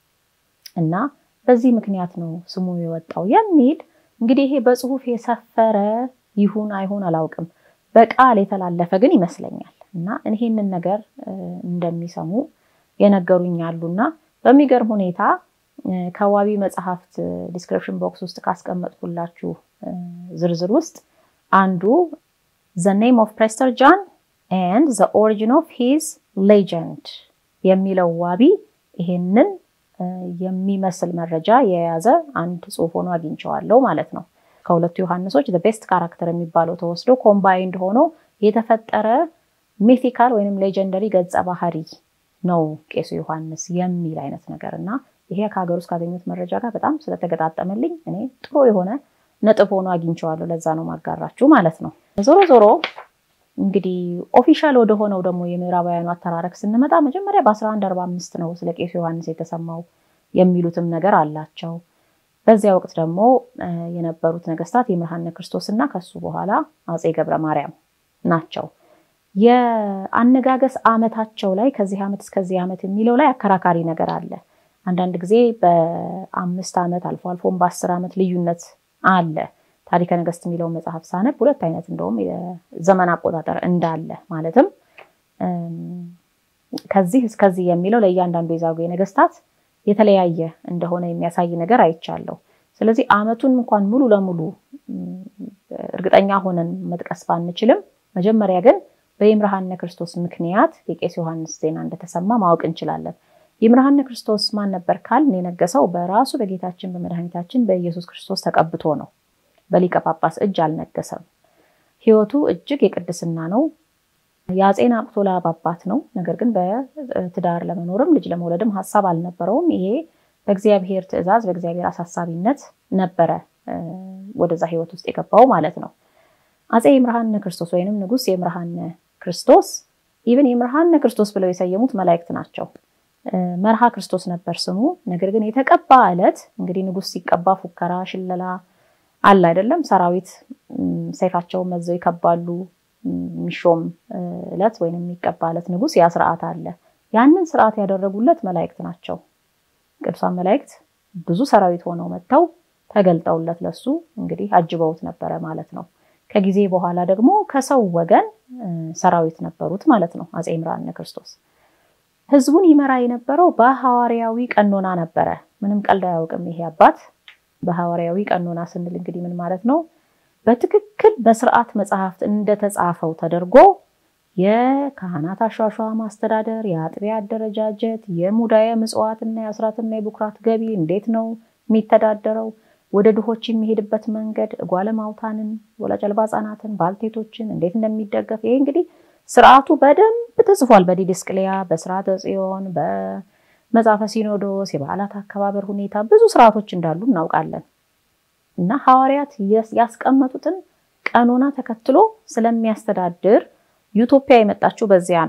እና በዚህ ምክንያት ነው ስሙ የወጣው የሚል እንግዲህ ይሄ በጽሁፍ የሰፈረ ይሁን አይሁን አላውቅም በቃል የተላለፈ ግን ይመስለኛል እና ይሄንን ነገር እንደሚሰሙ የነገሩኛሉና በሚገርም ሁኔታ ከዋቢ መጽሐፍት ዲስክሪፕሽን ቦክስ ውስጥ ካስቀመጥኩላችሁ ዝርዝር ውስጥ አንዱ the name of Prester John and the origin of his legend የሚለው ዋቢ ይሄንን የሚመስል መረጃ የያዘ አንድ ጽሁፍ ሆኖ አግኝቻለሁ ማለት ነው ከሁለቱ ዮሐንሶች the best character የሚባለው ተወስዶ combined ሆኖ የተፈጠረ mythical ወይንም legendary ገጸ ባህሪ ነው ቄሱ ዮሐንስ የሚል አይነት ነገርና ይሄ ከሀገር ውስጥ ካገኙት መረጃ ጋር በጣም ስለተገጣጠመልኝ እኔ ጥሩ የሆነ ነጥብ ሆኖ አግኝቻለሁ ለዛ ነው ማጋራችሁ ማለት ነው ዞሮ ዞሮ እንግዲህ ኦፊሻል ወደ ሆነው ደግሞ የምዕራባውያኑ አተራረክ ስንመጣ መጀመሪያ በ1145 ነው ስለ ቄሱ ዮሐንስ የተሰማው የሚሉትም ነገር አላቸው በዚያ ወቅት ደግሞ የነበሩት ነገስታት ይምርሃነ ክርስቶስና ከሱ በኋላ አጼ ገብረ ማርያም ናቸው የአነጋገስ አመታቸው ላይ ከዚህ አመት እስከዚህ አመት የሚለው ላይ አከራካሪ ነገር አለ አንዳንድ ጊዜ በአምስት አመት አልፎ አልፎም በ10 አመት ልዩነት አለ ታሪከ ነገስት የሚለው መጽሐፍ ሳነብ ሁለት አይነት እንደውም የዘመን አቆጣጠር እንዳለ ማለትም ከዚህ እስከዚህ የሚለው ለእያንዳንዱ የዛጉ ነገስታት የተለያየ እንደሆነ የሚያሳይ ነገር አይቻለሁ ስለዚህ አመቱን እንኳን ሙሉ ለሙሉ እርግጠኛ ሆነን መጥቀስ ባንችልም መጀመሪያ ግን በይምርሃነ ክርስቶስ ምክንያት የቄስ ዮሐንስ ዜና እንደተሰማ ማወቅ እንችላለን ይምርሃነ ክርስቶስ ማን ነበር ካልን የነገሰው በራሱ በጌታችን በመድኃኒታችን በኢየሱስ ክርስቶስ ተቀብቶ ነው በሊቀ ጳጳስ እጅ አልነገሰም ህይወቱ እጅግ የቅድስና ነው ያጼና አቅቶላ አባት ነው ነገር ግን በትዳር ለመኖርም ልጅ ለመውለድም ሐሳብ አልነበረውም ይሄ በእግዚአብሔር ትእዛዝ በእግዚአብሔር አሳሳቢነት ነበረ ወደዛ ህይወት ውስጥ የገባው ማለት ነው አጼ ይምርሃነ ክርስቶስ ወይንም ንጉስ ይምርሃነ ክርስቶስ ኢቭን ይምርሃነ ክርስቶስ ብለው የሰየሙት መላእክት ናቸው መርሃ ክርስቶስ ነበር ስሙ ነገር ግን የተቀባ አለት እንግዲህ ንጉስ ሲቀባ ፉከራ ሽለላ አለ አይደለም ሰራዊት ሰይፋቸው መዘው ይከባሉ ሚሾም እለት ወይንም የሚቀባለት ንጉስ ያ ስርዓት አለ ያንን ስርዓት ያደረጉለት መላእክት ናቸው ቅዱሳን መላእክት ብዙ ሰራዊት ሆነው መጣው ተገልጠውለት ለሱ እንግዲህ አጅበውት ነበር ማለት ነው ከጊዜ በኋላ ደግሞ ከሰው ወገን ሰራዊት ነበሩት ማለት ነው አጼ ይምርሃነ ክርስቶስ ህዝቡን ይመራ የነበረው በሐዋርያዊ ቀኖና ነበር ምንም ቀልድ አያውቅም ይሄ አባት በሐዋርያዊ ቀኖና ስንል እንግዲህ ምን ማለት ነው በትክክል በስርዓት መጽሐፍት እንደተጻፈው ተደርጎ የካህናት አሻሻዋ ማስተዳደር የአጥቢያ አደረጃጀት የሙዳየ ምጽዋትና የአስራትና የቡክራት ገቢ እንዴት ነው የሚተዳደረው ወደ ድሆች የሚሄድበት መንገድ ጓለማውታንን ወላጅ አልባ ህጻናትን ባልቴቶችን እንዴት እንደሚደገፍ ይሄ እንግዲህ ስርዓቱ በደንብ ተጽፏል በዲድስቅልያ በስርዓተ ጽዮን በመጽሐፈ ሲኖዶስ የበዓላት አከባበር ሁኔታ ብዙ ስርዓቶች እንዳሉ እናውቃለን እና ሐዋርያት ያስቀመጡትን ቀኖና ተከትሎ ስለሚያስተዳድር ኢትዮጵያ የመጣችው በዚያ ነው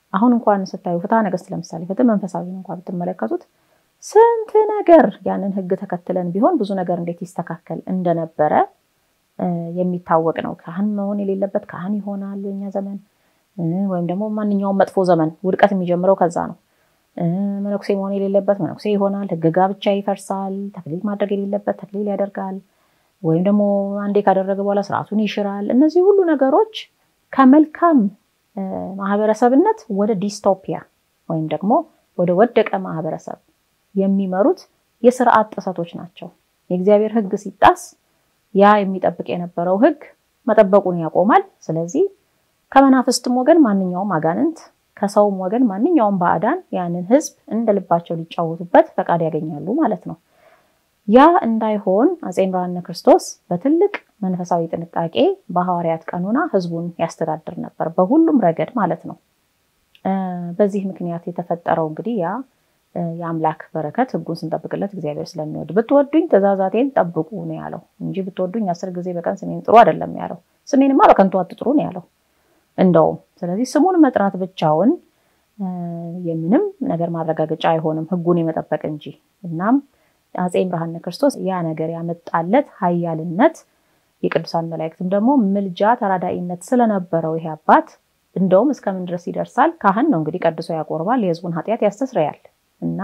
አሁን እንኳን ስታዩ ፍትሐ ነገሥት ለምሳሌ ፍትህ መንፈሳዊ እንኳን ብትመለከቱት ስንት ነገር ያንን ህግ ተከትለን ቢሆን ብዙ ነገር እንዴት ይስተካከል እንደነበረ የሚታወቅ ነው። ካህን መሆን የሌለበት ካህን ይሆናል በእኛ ዘመን ወይም ደግሞ ማንኛውም መጥፎ ዘመን ውድቀት የሚጀምረው ከዛ ነው። መነኩሴ መሆን የሌለበት መነኩሴ ይሆናል፣ ህግ ጋብቻ ይፈርሳል፣ ተክሊል ማድረግ የሌለበት ተክሊል ያደርጋል፣ ወይም ደግሞ አንዴ ካደረገ በኋላ ስርዓቱን ይሽራል። እነዚህ ሁሉ ነገሮች ከመልካም ማህበረሰብነት ወደ ዲስቶፒያ ወይም ደግሞ ወደ ወደቀ ማህበረሰብ የሚመሩት የሥርዓት ጥሰቶች ናቸው። የእግዚአብሔር ህግ ሲጣስ ያ የሚጠብቅ የነበረው ህግ መጠበቁን ያቆማል። ስለዚህ ከመናፍስትም ወገን ማንኛውም አጋንንት ከሰውም ወገን ማንኛውም ባዕዳን ያንን ህዝብ እንደልባቸው ሊጫወቱበት ፈቃድ ያገኛሉ ማለት ነው። ያ እንዳይሆን አፄ ብርሃነ ክርስቶስ በትልቅ መንፈሳዊ ጥንቃቄ በሐዋርያት ቀኑና ህዝቡን ያስተዳድር ነበር በሁሉም ረገድ ማለት ነው። በዚህ ምክንያት የተፈጠረው እንግዲህ ያ የአምላክ በረከት ህጉን ስንጠብቅለት እግዚአብሔር ስለሚወድ ብትወዱኝ ተዛዛቴን ጠብቁ ነው ያለው እንጂ ብትወዱኝ አስር ጊዜ በቀን ስሜን ጥሩ አይደለም ያለው። ስሜንማ በከንቱ አትጥሩ ነው ያለው እንደው። ስለዚህ ስሙን መጥራት ብቻውን የምንም ነገር ማረጋገጫ አይሆንም ህጉን የመጠበቅ እንጂ። እናም አፄ ብርሃነ ክርስቶስ ያ ነገር ያመጣለት ኃያልነት የቅዱሳን መላእክትም ደግሞ ምልጃ ተራዳኢነት ስለነበረው ይሄ አባት እንደውም እስከምን ድረስ ይደርሳል? ካህን ነው እንግዲህ ቀድሶ ያቆርባል፣ የህዝቡን ኃጢያት ያስተስረያል። እና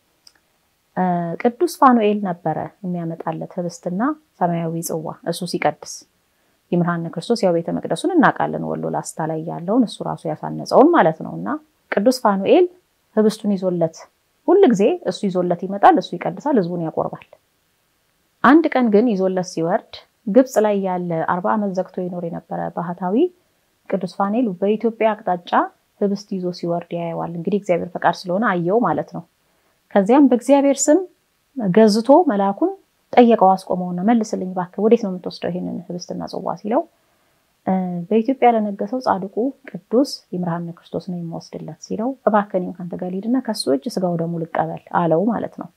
ቅዱስ ፋኑኤል ነበረ የሚያመጣለት ህብስትና ሰማያዊ ጽዋ እሱ ሲቀድስ። ይምርሃነ ክርስቶስ ያው ቤተ መቅደሱን እናውቃለን ወሎ ላስታ ላይ ያለውን እሱ ራሱ ያሳነጸውን ማለት ነውና ቅዱስ ፋኑኤል ህብስቱን ይዞለት ሁሉ ጊዜ እሱ ይዞለት ይመጣል፣ እሱ ይቀድሳል፣ ህዝቡን ያቆርባል። አንድ ቀን ግን ይዞለት ሲወርድ ግብጽ ላይ ያለ አርባ ዓመት ዘግቶ ይኖር የነበረ ባህታዊ ቅዱስ ፋኑኤል በኢትዮጵያ አቅጣጫ ህብስት ይዞ ሲወርድ ያያዋል። እንግዲህ እግዚአብሔር ፈቃድ ስለሆነ አየው ማለት ነው። ከዚያም በእግዚአብሔር ስም ገዝቶ መልአኩን ጠየቀው፣ አስቆመውና መልስልኝ ባክህ ወዴት ነው የምትወስደው ይሄንን ህብስትና ጽዋ ሲለው በኢትዮጵያ ለነገሰው ጻድቁ ቅዱስ ይምርሃነ ክርስቶስ ነው የሚወስድለት ሲለው እባክህ እኔም ካንተ ጋር ልሂድና ከሱ እጅ ስጋው ደሙ ልቀበል አለው ማለት ነው።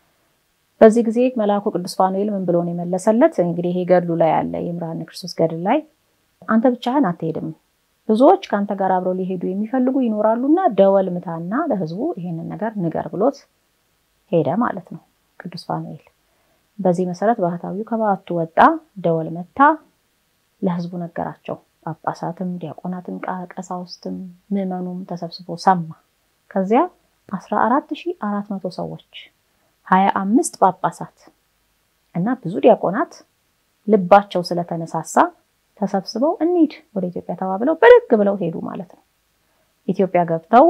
በዚህ ጊዜ መልአኩ ቅዱስ ፋኑኤል ምን ብሎ ነው የመለሰለት? እንግዲህ ይሄ ገድሉ ላይ ያለ ይምርሃነ ክርስቶስ ገድል ላይ አንተ ብቻህን አትሄድም፣ ብዙዎች ካንተ ጋር አብረው ሊሄዱ የሚፈልጉ ይኖራሉና ደወል ምታና ለህዝቡ ይሄንን ነገር ንገር ብሎት ሄደ ማለት ነው ቅዱስ ፋኑኤል። በዚህ መሰረት ባህታዊው ከባቱ ወጣ፣ ደወል መታ፣ ለህዝቡ ነገራቸው። ጳጳሳትም ዲያቆናትም ቀሳውስትም ምዕመኑም ተሰብስቦ ሰማ። ከዚያ አስራ አራት ሺህ አራት መቶ ሰዎች ሃያ አምስት ጳጳሳት እና ብዙ ዲያቆናት ልባቸው ስለተነሳሳ ተሰብስበው እንሂድ ወደ ኢትዮጵያ ተባብለው በደግ ብለው ሄዱ ማለት ነው። ኢትዮጵያ ገብተው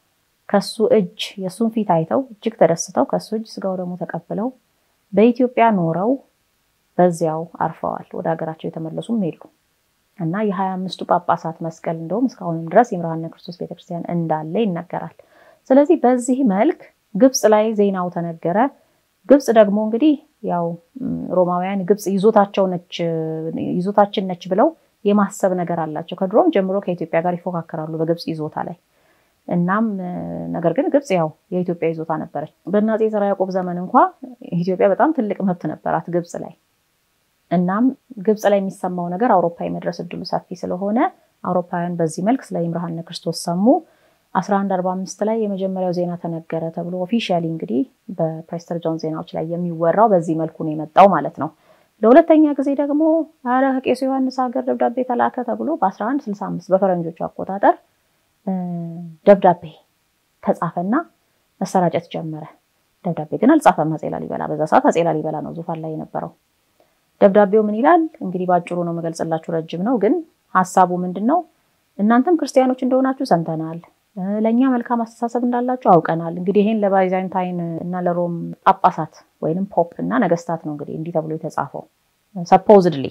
ከሱ እጅ የሱን ፊት አይተው እጅግ ተደስተው ከሱ እጅ ስጋው ደግሞ ተቀብለው በኢትዮጵያ ኖረው በዚያው አርፈዋል። ወደ ሀገራቸው የተመለሱም ሄዱ እና የሃያ አምስቱ ጳጳሳት መስቀል እንደውም እስካሁንም ድረስ ይምርሃነ ክርስቶስ ቤተክርስቲያን እንዳለ ይነገራል። ስለዚህ በዚህ መልክ ግብጽ ላይ ዜናው ተነገረ። ግብጽ ደግሞ እንግዲህ ያው ሮማውያን ግብጽ ይዞታቸው ነች ይዞታችን ነች ብለው የማሰብ ነገር አላቸው። ከድሮም ጀምሮ ከኢትዮጵያ ጋር ይፎካከራሉ በግብጽ ይዞታ ላይ። እናም ነገር ግን ግብጽ ያው የኢትዮጵያ ይዞታ ነበረች። በእናጼ ዘርዓ ያዕቆብ ዘመን እንኳን ኢትዮጵያ በጣም ትልቅ መብት ነበራት ግብጽ ላይ። እናም ግብጽ ላይ የሚሰማው ነገር አውሮፓ የመድረስ እድሉ ሰፊ ስለሆነ አውሮፓውያን በዚህ መልክ ስለ ይምርሃነ ክርስቶስ ሰሙ። አስራ አንድ አርባ አምስት ላይ የመጀመሪያው ዜና ተነገረ ተብሎ ኦፊሻሊ እንግዲህ በፕሬስተር ጆን ዜናዎች ላይ የሚወራው በዚህ መልኩ ነው የመጣው ማለት ነው። ለሁለተኛ ጊዜ ደግሞ አረ ቄስ ዮሐንስ ሀገር ደብዳቤ ተላከ ተብሎ በ11 ስልሳ አምስት በፈረንጆቹ አቆጣጠር ደብዳቤ ተጻፈና መሰራጨት ጀመረ። ደብዳቤ ግን አልጻፈም አፄ ላሊበላ። በዛ ሰዓት አፄ ላሊበላ ነው ዙፋን ላይ የነበረው። ደብዳቤው ምን ይላል እንግዲህ ባጭሩ ነው መገልጽላችሁ፣ ረጅም ነው ግን ሐሳቡ ምንድነው? እናንተም ክርስቲያኖች እንደሆናችሁ ሰምተናል፣ ለኛ መልካም አስተሳሰብ እንዳላችሁ አውቀናል። እንግዲህ ይሄን ለባይዛንታይን እና ለሮም ጳጳሳት ወይንም ፖፕ እና ነገስታት ነው እንግዲህ እንዲህ ተብሎ የተጻፈው supposedly፣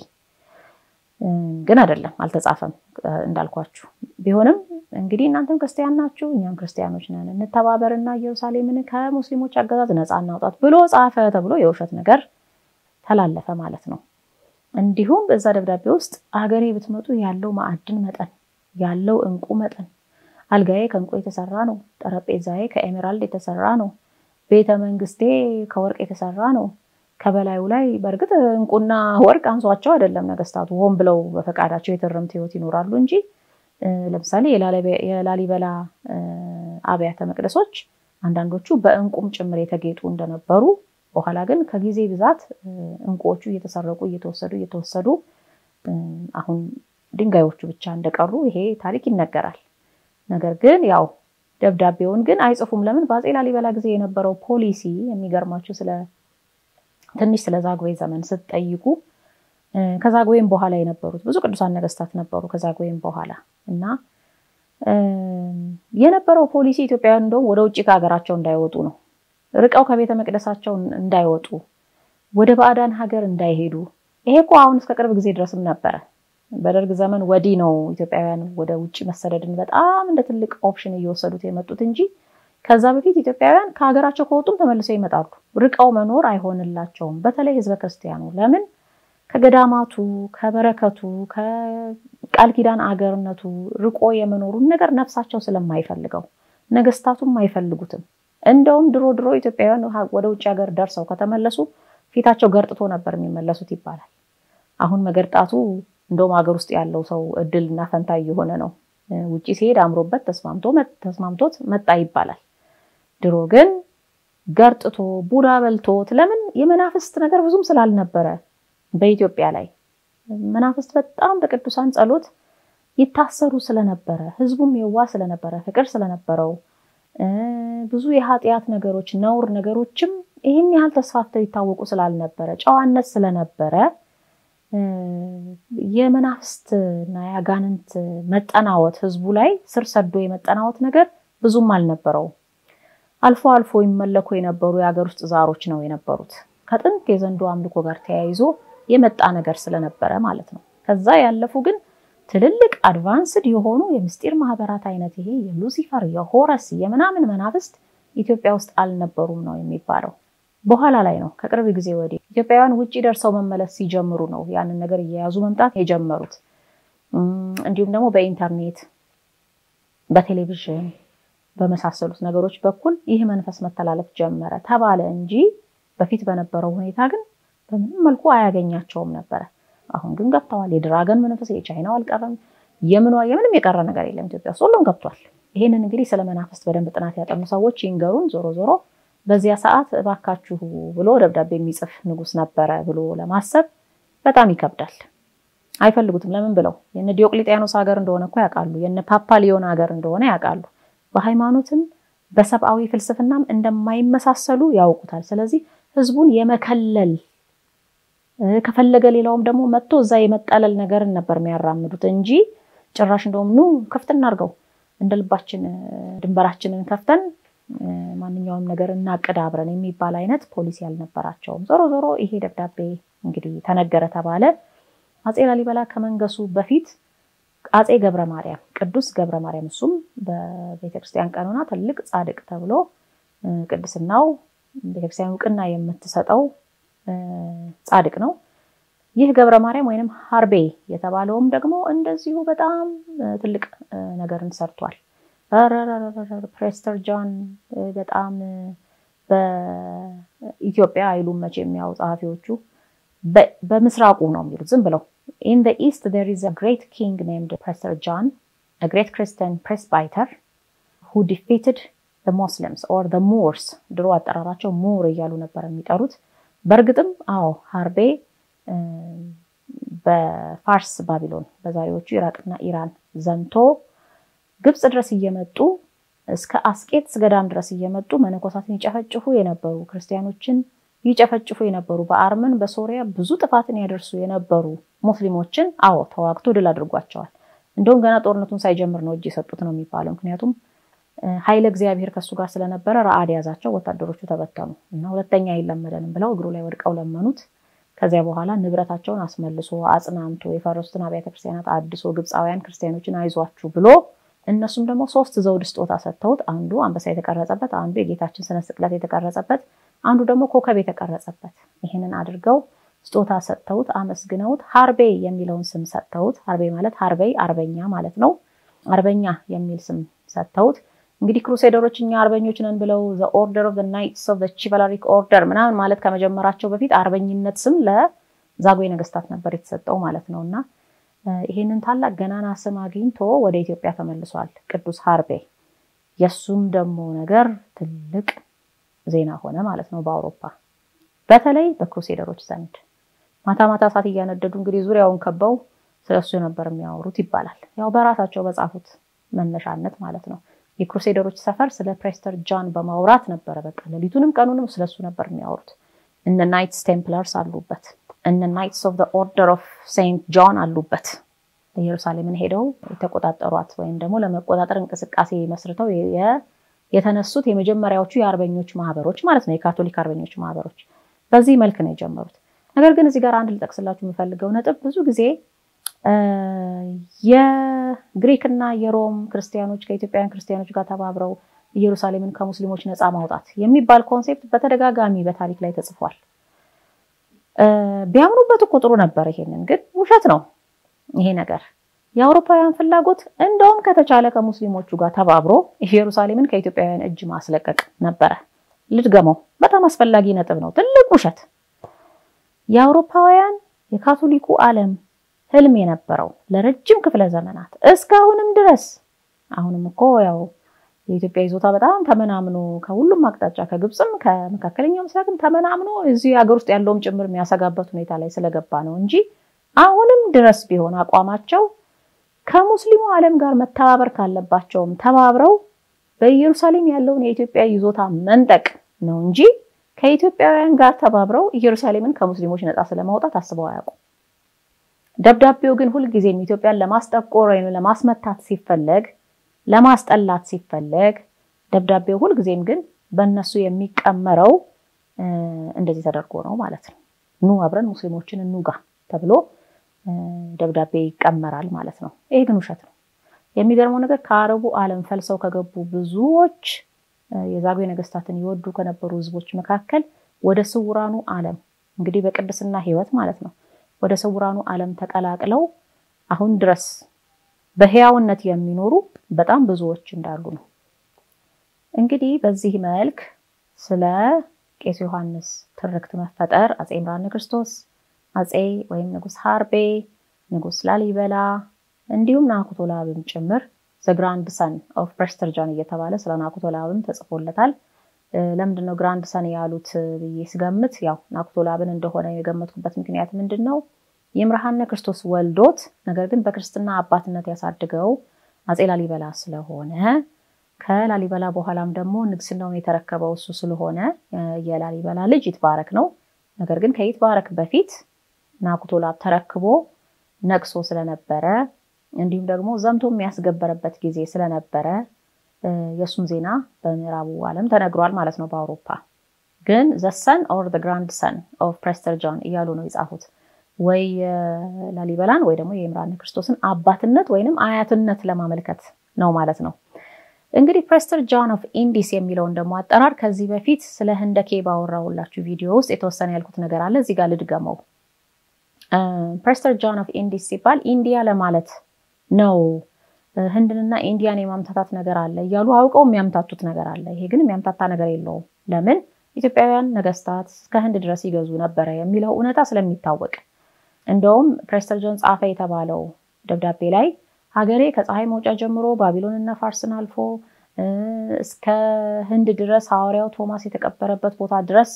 ግን አይደለም አልተጻፈም እንዳልኳችሁ። ቢሆንም እንግዲህ እናንተም ክርስቲያን ናችሁ እኛም ክርስቲያኖች ነን፣ እንተባበርና ኢየሩሳሌምን ከሙስሊሞች አገዛዝ ነፃ እናውጣት ብሎ ጻፈ ተብሎ የውሸት ነገር ተላለፈ ማለት ነው። እንዲሁም በዛ ደብዳቤ ውስጥ አገሬ ብትመጡ ያለው ማዕድን መጠን ያለው እንቁ መጠን፣ አልጋዬ ከእንቁ የተሰራ ነው፣ ጠረጴዛዬ ከኤሜራልድ የተሰራ ነው፣ ቤተ መንግስቴ ከወርቅ የተሰራ ነው፣ ከበላዩ ላይ በርግጥ እንቁና ወርቅ አንሷቸው አይደለም ነገስታቱ ሆን ብለው በፈቃዳቸው የተረምት ህይወት ይኖራሉ እንጂ ለምሳሌ የላሊበላ አብያተ መቅደሶች አንዳንዶቹ በእንቁም ጭምር የተጌጡ እንደነበሩ በኋላ ግን ከጊዜ ብዛት እንቁዎቹ እየተሰረቁ እየተወሰዱ እየተወሰዱ አሁን ድንጋዮቹ ብቻ እንደቀሩ ይሄ ታሪክ ይነገራል። ነገር ግን ያው ደብዳቤውን ግን አይጽፉም። ለምን? በአፄ ላሊበላ ጊዜ የነበረው ፖሊሲ የሚገርማችሁ ስለ ትንሽ ስለ ዛጉዌ ዘመን ስትጠይቁ ከዛጉዌም በኋላ የነበሩት ብዙ ቅዱሳን ነገስታት ነበሩ ከዛጉዌም በኋላ እና የነበረው ፖሊሲ ኢትዮጵያውያን እንደው ወደ ውጪ ከሀገራቸው እንዳይወጡ ነው። ርቀው ከቤተ መቅደሳቸው እንዳይወጡ፣ ወደ ባዕዳን ሀገር እንዳይሄዱ። ይሄ እኮ አሁን እስከ ቅርብ ጊዜ ድረስም ነበር። በደርግ ዘመን ወዲህ ነው ኢትዮጵያውያን ወደ ውጪ መሰደድን በጣም እንደ ትልቅ ኦፕሽን እየወሰዱት የመጡት እንጂ ከዛ በፊት ኢትዮጵያውያን ከሀገራቸው ከወጡም ተመልሰው ይመጣሉ። ርቀው መኖር አይሆንላቸውም። በተለይ ህዝበ ክርስቲያኑ ለምን ከገዳማቱ ከበረከቱ ከቃል ኪዳን አገርነቱ ርቆ የመኖሩን ነገር ነፍሳቸው ስለማይፈልገው ነገስታቱም አይፈልጉትም። እንደውም ድሮ ድሮ ኢትዮጵያውያን ወደ ውጭ ሀገር ደርሰው ከተመለሱ ፊታቸው ገርጥቶ ነበር የሚመለሱት ይባላል። አሁን መገርጣቱ እንደውም ሀገር ውስጥ ያለው ሰው እድልና ፈንታ እየሆነ ነው። ውጪ ሲሄድ አምሮበት ተስማምቶ ተስማምቶት መጣ ይባላል። ድሮ ግን ገርጥቶ ቡዳ በልቶት ለምን የመናፍስት ነገር ብዙም ስላልነበረ በኢትዮጵያ ላይ መናፍስት በጣም በቅዱሳን ጸሎት ይታሰሩ ስለነበረ ህዝቡም የዋ ስለነበረ ፍቅር ስለነበረው ብዙ የኃጢያት ነገሮች ነውር ነገሮችም ይሄን ያህል ተስፋፍተው ይታወቁ ስላልነበረ ጨዋነት ስለነበረ የመናፍስትና ያጋንንት መጠናወት ህዝቡ ላይ ስር ሰዶ የመጠናወት ነገር ብዙም አልነበረው። አልፎ አልፎ ይመለኩ የነበሩ የሀገር ውስጥ ዛሮች ነው የነበሩት ከጥንት የዘንዶ አምልኮ ጋር ተያይዞ የመጣ ነገር ስለነበረ ማለት ነው። ከዛ ያለፉ ግን ትልልቅ አድቫንስድ የሆኑ የምስጢር ማህበራት አይነት ይሄ የሉሲፈር የሆረስ የምናምን መናፍስት ኢትዮጵያ ውስጥ አልነበሩም ነው የሚባለው። በኋላ ላይ ነው ከቅርብ ጊዜ ወዲህ ኢትዮጵያውያን ውጪ ደርሰው መመለስ ሲጀምሩ ነው ያንን ነገር እየያዙ መምጣት የጀመሩት። እንዲሁም ደግሞ በኢንተርኔት በቴሌቪዥን በመሳሰሉት ነገሮች በኩል ይህ መንፈስ መተላለፍ ጀመረ ተባለ እንጂ በፊት በነበረው ሁኔታ ግን በምንም መልኩ አያገኛቸውም ነበር። አሁን ግን ገብተዋል። የድራገን መንፈስ የቻይናው አልቀረም። የምንዋ የምንም የቀረ ነገር የለም ኢትዮጵያ ውስጥ ሁሉም ገብቷል። ይሄንን እንግዲህ ስለ መናፍስት በደንብ ጥናት ያጠኑ ሰዎች ይንገሩን። ዞሮ ዞሮ በዚያ ሰዓት እባካችሁ ብሎ ደብዳቤ የሚጽፍ ንጉስ ነበረ ብሎ ለማሰብ በጣም ይከብዳል። አይፈልጉትም። ለምን ብለው የነ ዲዮቅሊጥያኖስ ሀገር እንደሆነ እኮ ያውቃሉ። የነ ፓፓሊዮን ሀገር እንደሆነ ያውቃሉ። በሃይማኖትም በሰብአዊ ፍልስፍናም እንደማይመሳሰሉ ያውቁታል። ስለዚህ ህዝቡን የመከለል ከፈለገ ሌላውም ደግሞ መጥቶ እዛ የመጣለል ነገር ነበር የሚያራምዱት እንጂ ጭራሽ እንደውም ኑ ከፍተን እናርገው እንደልባችን ድንበራችንን ከፍተን ማንኛውም ነገር እናቀድ አብረን የሚባል አይነት ፖሊሲ ያልነበራቸው። ዞሮ ዞሮ ይሄ ደብዳቤ እንግዲህ ተነገረ ተባለ። አፄ ላሊበላ ከመንገሱ በፊት አፄ ገብረ ማርያም ቅዱስ ገብረ ማርያም እሱም በቤተክርስቲያን ቀኖና ትልቅ ጻድቅ ተብሎ ቅድስናው ቤተክርስቲያን ዕውቅና የምትሰጠው ጻድቅ ነው። ይህ ገብረ ማርያም ወይንም ሃርቤ የተባለውም ደግሞ እንደዚሁ በጣም ትልቅ ነገርን ሰርቷል። ፕሬስተር ጆን በጣም በኢትዮጵያ አይሉም መቼ የሚያው ጸሐፊዎቹ በምስራቁ ነው የሚሉት ዝም ብለው in the east there is a great king named Prester John, a great Christian presbyter who defeated the Muslims or the Moors. ድሮ አጠራራቸው ሞር እያሉ ነበር የሚጠሩት። በርግጥም አዎ ሃርቤ በፋርስ ባቢሎን በዛሬዎቹ ኢራቅና ኢራን ዘምቶ ግብጽ ድረስ እየመጡ እስከ አስቄጥስ ገዳም ድረስ እየመጡ መነኮሳትን ይጨፈጭፉ የነበሩ ክርስቲያኖችን ይጨፈጭፉ የነበሩ በአርመን በሶሪያ ብዙ ጥፋትን ያደርሱ የነበሩ ሙስሊሞችን አዎ ተዋግቶ ድል አድርጓቸዋል። እንደውም ገና ጦርነቱን ሳይጀምር ነው እጅ የሰጡት ነው የሚባለው። ምክንያቱም ኃይለ እግዚአብሔር ከሱ ጋር ስለነበረ ረአድ ያዛቸው ወታደሮቹ ተበተኑ እና ሁለተኛ ይለመደንም ብለው እግሩ ላይ ወድቀው ለመኑት። ከዚያ በኋላ ንብረታቸውን አስመልሶ አጽናንቶ የፈረሱትን አብያተ ክርስቲያናት አድሶ ግብጻውያን ክርስቲያኖችን አይዟችሁ ብሎ እነሱም ደግሞ ሶስት ዘውድ ስጦታ ሰጥተውት አንዱ አንበሳ የተቀረጸበት አንዱ የጌታችን ስነ ስቅለት የተቀረጸበት አንዱ ደግሞ ኮከብ የተቀረጸበት ይሄንን አድርገው ስጦታ ሰጥተውት አመስግነውት ሃርቤ የሚለውን ስም ሰጥተውት ሃርቤ ማለት ሃርቤ አርበኛ ማለት ነው። አርበኛ የሚል ስም ሰጥተውት እንግዲህ ክሩሴደሮችኛ አርበኞች ነን ብለው the order of the knights of the chivalric order ምናምን ማለት ከመጀመራቸው በፊት አርበኝነት ስም ለዛጉዌ ነገስታት ነበር የተሰጠው ማለት ነውና ይሄንን ታላቅ ገናና ስም አግኝቶ ወደ ኢትዮጵያ ተመልሷል ቅዱስ ሀርቤ የሱም ደሞ ነገር ትልቅ ዜና ሆነ ማለት ነው በአውሮፓ በተለይ በክሩሴደሮች ዘንድ ማታ ማታ ሳት ያነደዱ እንግዲህ ዙሪያውን ከበው ስለሱ ነበር የሚያወሩት ይባላል ያው በራሳቸው በጻፉት መነሻነት ማለት ነው የክሩሴደሮች ሰፈር ስለ ፕሬስተር ጆን በማውራት ነበር በቃ ለሊቱንም ቀኑንም ስለሱ ነበር የሚያወሩት እነ ናይትስ ቴምፕላርስ አሉበት እነ ናይትስ ኦፍ ዘ ኦርደር ኦፍ ሴንት ጆን አሉበት ኢየሩሳሌምን ሄደው ተቆጣጣሯት ወይም ደግሞ ለመቆጣጠር እንቅስቃሴ መስርተው የተነሱት የመጀመሪያዎቹ የአርበኞች ማህበሮች ማለት ነው የካቶሊክ አርበኞች ማህበሮች በዚህ መልክ ነው የጀመሩት ነገር ግን እዚህ ጋር አንድ ልጠቅስላችሁ የምፈልገው ነጥብ ብዙ ጊዜ የግሪክና የሮም ክርስቲያኖች ከኢትዮጵያውያን ክርስቲያኖች ጋር ተባብረው ኢየሩሳሌምን ከሙስሊሞች ነፃ ማውጣት የሚባል ኮንሴፕት በተደጋጋሚ በታሪክ ላይ ተጽፏል ቢያምኑበት ቁጥሩ ነበር ይሄንን ግን ውሸት ነው ይሄ ነገር የአውሮፓውያን ፍላጎት እንደውም ከተቻለ ከሙስሊሞቹ ጋር ተባብሮ ኢየሩሳሌምን ከኢትዮጵያውያን እጅ ማስለቀቅ ነበር ልድገመው በጣም አስፈላጊ ነጥብ ነው ትልቅ ውሸት የአውሮፓውያን የካቶሊኩ ዓለም ህልም የነበረው ለረጅም ክፍለ ዘመናት እስካሁንም ድረስ አሁንም እኮ ያው የኢትዮጵያ ይዞታ በጣም ተመናምኖ ከሁሉም አቅጣጫ ከግብጽም ከመካከለኛው ምስራቅም ተመናምኖ እዚህ ሀገር ውስጥ ያለውም ጭምር የሚያሰጋበት ሁኔታ ላይ ስለገባ ነው እንጂ አሁንም ድረስ ቢሆን አቋማቸው ከሙስሊሙ ዓለም ጋር መተባበር ካለባቸውም ተባብረው በኢየሩሳሌም ያለውን የኢትዮጵያ ይዞታ መንጠቅ ነው እንጂ ከኢትዮጵያውያን ጋር ተባብረው ኢየሩሳሌምን ከሙስሊሞች ነፃ ስለማውጣት አስበው አያውቁም ደብዳቤው ግን ሁሉ ጊዜም ኢትዮጵያን ለማስጠቆር ወይም ለማስመታት ሲፈለግ ለማስጠላት ሲፈለግ ደብዳቤው ሁሉ ጊዜም ግን በእነሱ የሚቀመረው እንደዚህ ተደርጎ ነው ማለት ነው ኑ አብረን ሙስሊሞችን እንውጋ ተብሎ ደብዳቤ ይቀመራል ማለት ነው ይሄ ግን ውሸት ነው የሚገርመው ነገር ከአረቡ ዓለም ፈልሰው ከገቡ ብዙዎች የዛጉዌ ነገስታትን ይወዱ ከነበሩ ህዝቦች መካከል ወደ ስውራኑ ዓለም እንግዲህ በቅድስና ህይወት ማለት ነው ወደ ስውራኑ ዓለም ተቀላቅለው አሁን ድረስ በህያውነት የሚኖሩ በጣም ብዙዎች እንዳሉ ነው እንግዲህ በዚህ መልክ ስለ ቄስ ዮሐንስ ትርክት መፈጠር አጼ ምራነ ክርስቶስ አጼ ወይም ንጉስ ሀርቤ ንጉስ ላሊበላ እንዲሁም ናኩቶ ለአብም ጭምር the grand son of Prester John እየተባለ ስለ ናኩቶ ለአብም ተጽፎለታል ለምንድነው grand son ያሉት በየስገምት ያው ናኩቶ ለአብን እንደሆነ የገመትኩበት ምክንያት ምንድነው የምርሃነ ክርስቶስ ወልዶት ነገር ግን በክርስትና አባትነት ያሳደገው አጼ ላሊበላ ስለሆነ ከላሊበላ በኋላም ደግሞ ንግስናውን የተረከበው እሱ ስለሆነ የላሊበላ ልጅ ይትባረክ ነው ነገር ግን ከይትባረክ በፊት ናኩቶ ለአብ ተረክቦ ነቅሶ ስለነበረ እንዲሁም ደግሞ ዘምቶ የሚያስገበረበት ጊዜ ስለነበረ የሱም ዜና በምዕራቡ ዓለም ተነግሯል ማለት ነው በአውሮፓ ግን the son or the grandson of Prester John እያሉ ነው የጻፉት ወይ ላሊበላን ወይ ደግሞ የምራነ ክርስቶስን አባትነት ወይንም አያትነት ለማመልከት ነው ማለት ነው እንግዲህ Prester John of Indies የሚለውን ደግሞ አጠራር ከዚህ በፊት ስለ ህንደኬ ባወራውላችሁ ቪዲዮ ውስጥ የተወሰነ ያልኩት ነገር አለ እዚህ ጋር ልድገመው Prester John of Indies ሲባል ኢንዲያ ለማለት ነው ህንድንና ኢንዲያን የማምታታት ነገር አለ ያሉ አውቀው የሚያምታቱት ነገር አለ ይሄ ግን የሚያምታታ ነገር የለውም ለምን ኢትዮጵያውያን ነገስታት ከህንድ ድረስ ይገዙ ነበር የሚለው እውነታ ስለሚታወቅ እንደውም Prester John ጻፈ የተባለው ደብዳቤ ላይ ሀገሬ ከፀሐይ መውጫ ጀምሮ ባቢሎንና ፋርስን አልፎ እስከ ህንድ ድረስ ሐዋርያው ቶማስ የተቀበረበት ቦታ ድረስ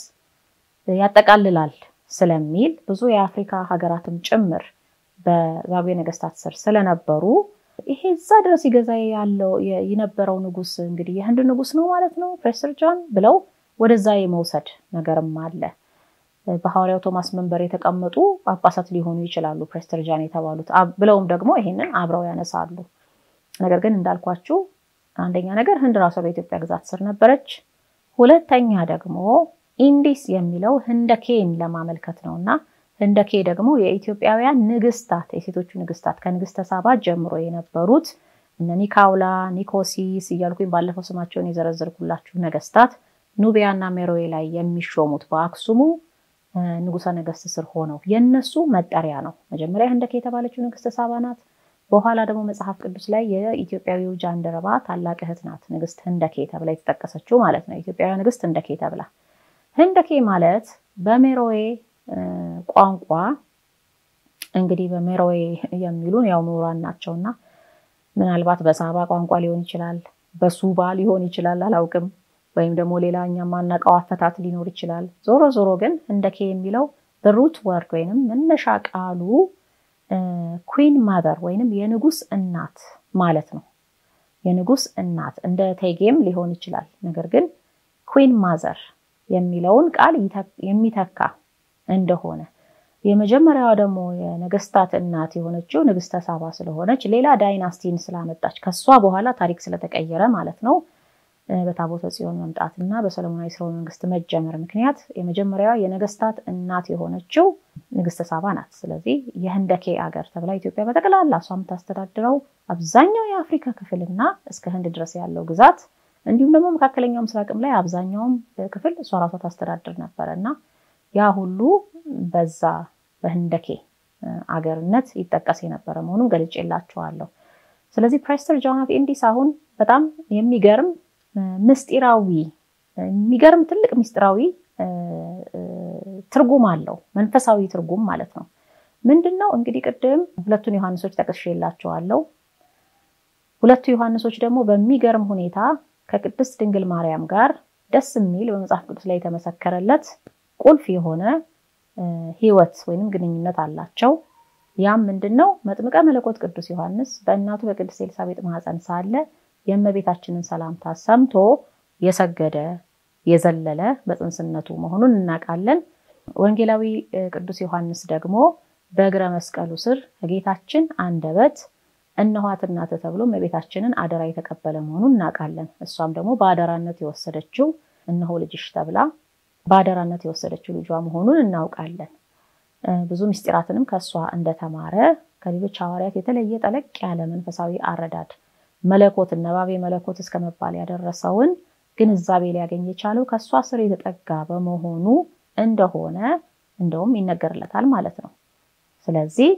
ያጠቃልላል ስለሚል ብዙ የአፍሪካ ሀገራትም ጭምር በዛጉዌ ነገስታት ስር ስለነበሩ ይሄ እዛ ድረስ ይገዛ ያለው የነበረው ንጉስ እንግዲህ የህንድ ንጉስ ነው ማለት ነው Prester John ብለው ወደዛ የመውሰድ ነገርም አለ በሐዋርያው ቶማስ መንበር የተቀመጡ ጳጳሳት ሊሆኑ ይችላሉ Prester John የተባሉት ብለውም ደግሞ ይሄንን አብረው ያነሳሉ ነገር ግን እንዳልኳችሁ አንደኛ ነገር ህንድ ራሷ በኢትዮጵያ ግዛት ስር ነበረች ሁለተኛ ደግሞ ኢንዲስ የሚለው ህንደኬን ለማመልከት ነውና ህንደኬ ደግሞ የኢትዮጵያውያን ንግስታት የሴቶቹ ንግስታት ከንግስተ ሳባ ጀምሮ የነበሩት እነ ኒካውላ ኒኮሲስ እያልኩኝ ባለፈው ስማቸውን የዘረዘርኩላችሁ ነገስታት ኑቢያና ሜሮዌ ላይ የሚሾሙት በአክሱሙ ንጉሳ ነገስት ስር ሆነው የነሱ መጠሪያ ነው መጀመሪያ ህንደኬ የተባለችው ንግስተ ሳባ ናት በኋላ ደግሞ መጽሐፍ ቅዱስ ላይ የኢትዮጵያዊው ጃንደረባ ታላቅ እህት ናት ንግስት ህንደኬ ተብላ የተጠቀሰችው ማለት ነው ኢትዮጵያዊ ንግስት ህንደኬ ተብላ ህንደኬ ማለት በሜሮዌ ቋንቋ እንግዲህ በሜሮዌ የሚሉን ያው ምሁራን ናቸውና ምናልባት በሳባ ቋንቋ ሊሆን ይችላል በሱባ ሊሆን ይችላል አላውቅም ወይም ደግሞ ሌላኛ ማናቀው አፈታት ሊኖር ይችላል ዞሮ ዞሮ ግን ህንደኬ የሚለው the root word ወይንም መነሻ ቃሉ queen mother ወይንም የንጉስ እናት ማለት ነው የንጉስ እናት እንደ ቴጌም ሊሆን ይችላል ነገር ግን queen mother የሚለውን ቃል የሚተካ እንደሆነ የመጀመሪያው ደግሞ የነገስታት እናት የሆነችው ንግስተ ሳባ ስለሆነች ሌላ ዳይናስቲን ስላመጣች ከሷ በኋላ ታሪክ ስለተቀየረ ማለት ነው በታቦተ ጽዮን መምጣትና በሰለሞናዊ ስርወ መንግስት መጀመር ምክንያት የመጀመሪያው የነገስታት እናት የሆነችው ንግስተ ሳባ ናት ስለዚህ የህንደኬ አገር ተብላ ኢትዮጵያ በተቀላላ ሷም ታስተዳድረው አብዛኛው የአፍሪካ ክፍልና እስከ ህንድ ድረስ ያለው ግዛት እንዲሁም ደግሞ መካከለኛው ምስራቅም ላይ አብዛኛው ክፍል እሷ ራሷ ታስተዳድር ነበርና ያ ሁሉ በዛ በህንደኬ አገርነት ይተቀስ የነበረ መሆኑን ገልጬላችኋለሁ ስለዚህ ፕሬስተር ጆን ኦፍ ኢንዲስ አሁን በጣም የሚገርም ምስጢራዊ የሚገርም ትልቅ ምስጢራዊ ትርጉም አለው መንፈሳዊ ትርጉም ማለት ነው ምንድነው እንግዲህ ቀደም ሁለቱን ዮሐንሶች ተቀስሼላችኋለሁ ሁለቱ ዮሐንሶች ደግሞ በሚገርም ሁኔታ ከቅድስት ድንግል ማርያም ጋር ደስ የሚል በመጽሐፍ ቅዱስ ላይ ተመሰከረለት ቁልፍ የሆነ ህይወት ወይንም ግንኙነት አላቸው ያም ምንድነው መጥምቀ መለኮት ቅዱስ ዮሐንስ በእናቱ በቅድስት ኤልሳቤጥ ማህፀን ሳለ የእመቤታችንን ሰላምታ ሰምቶ የሰገደ የዘለለ በጽንስነቱ መሆኑን እናውቃለን ወንጌላዊ ቅዱስ ዮሐንስ ደግሞ በእግረ መስቀሉ ስር ከጌታችን አንደበት እነኋት እናት ተብሎ እመቤታችንን አደራ የተቀበለ መሆኑን እናውቃለን እሷም ደግሞ በአደራነት የወሰደችው እነሆ ልጅሽ ተብላ በአደራነት የወሰደችው ልጇ መሆኑን እናውቃለን ብዙ ምስጢራትንም ከሷ እንደተማረ ከሌሎች ሐዋርያት የተለየ ጠለቅ ያለ መንፈሳዊ አረዳድ መለኮት ነባቤ መለኮት እስከመባል ያደረሰውን ግንዛቤ ሊያገኝ የቻለው ከሷ ስር የተጠጋ በመሆኑ እንደሆነ እንደውም ይነገርለታል ማለት ነው ስለዚህ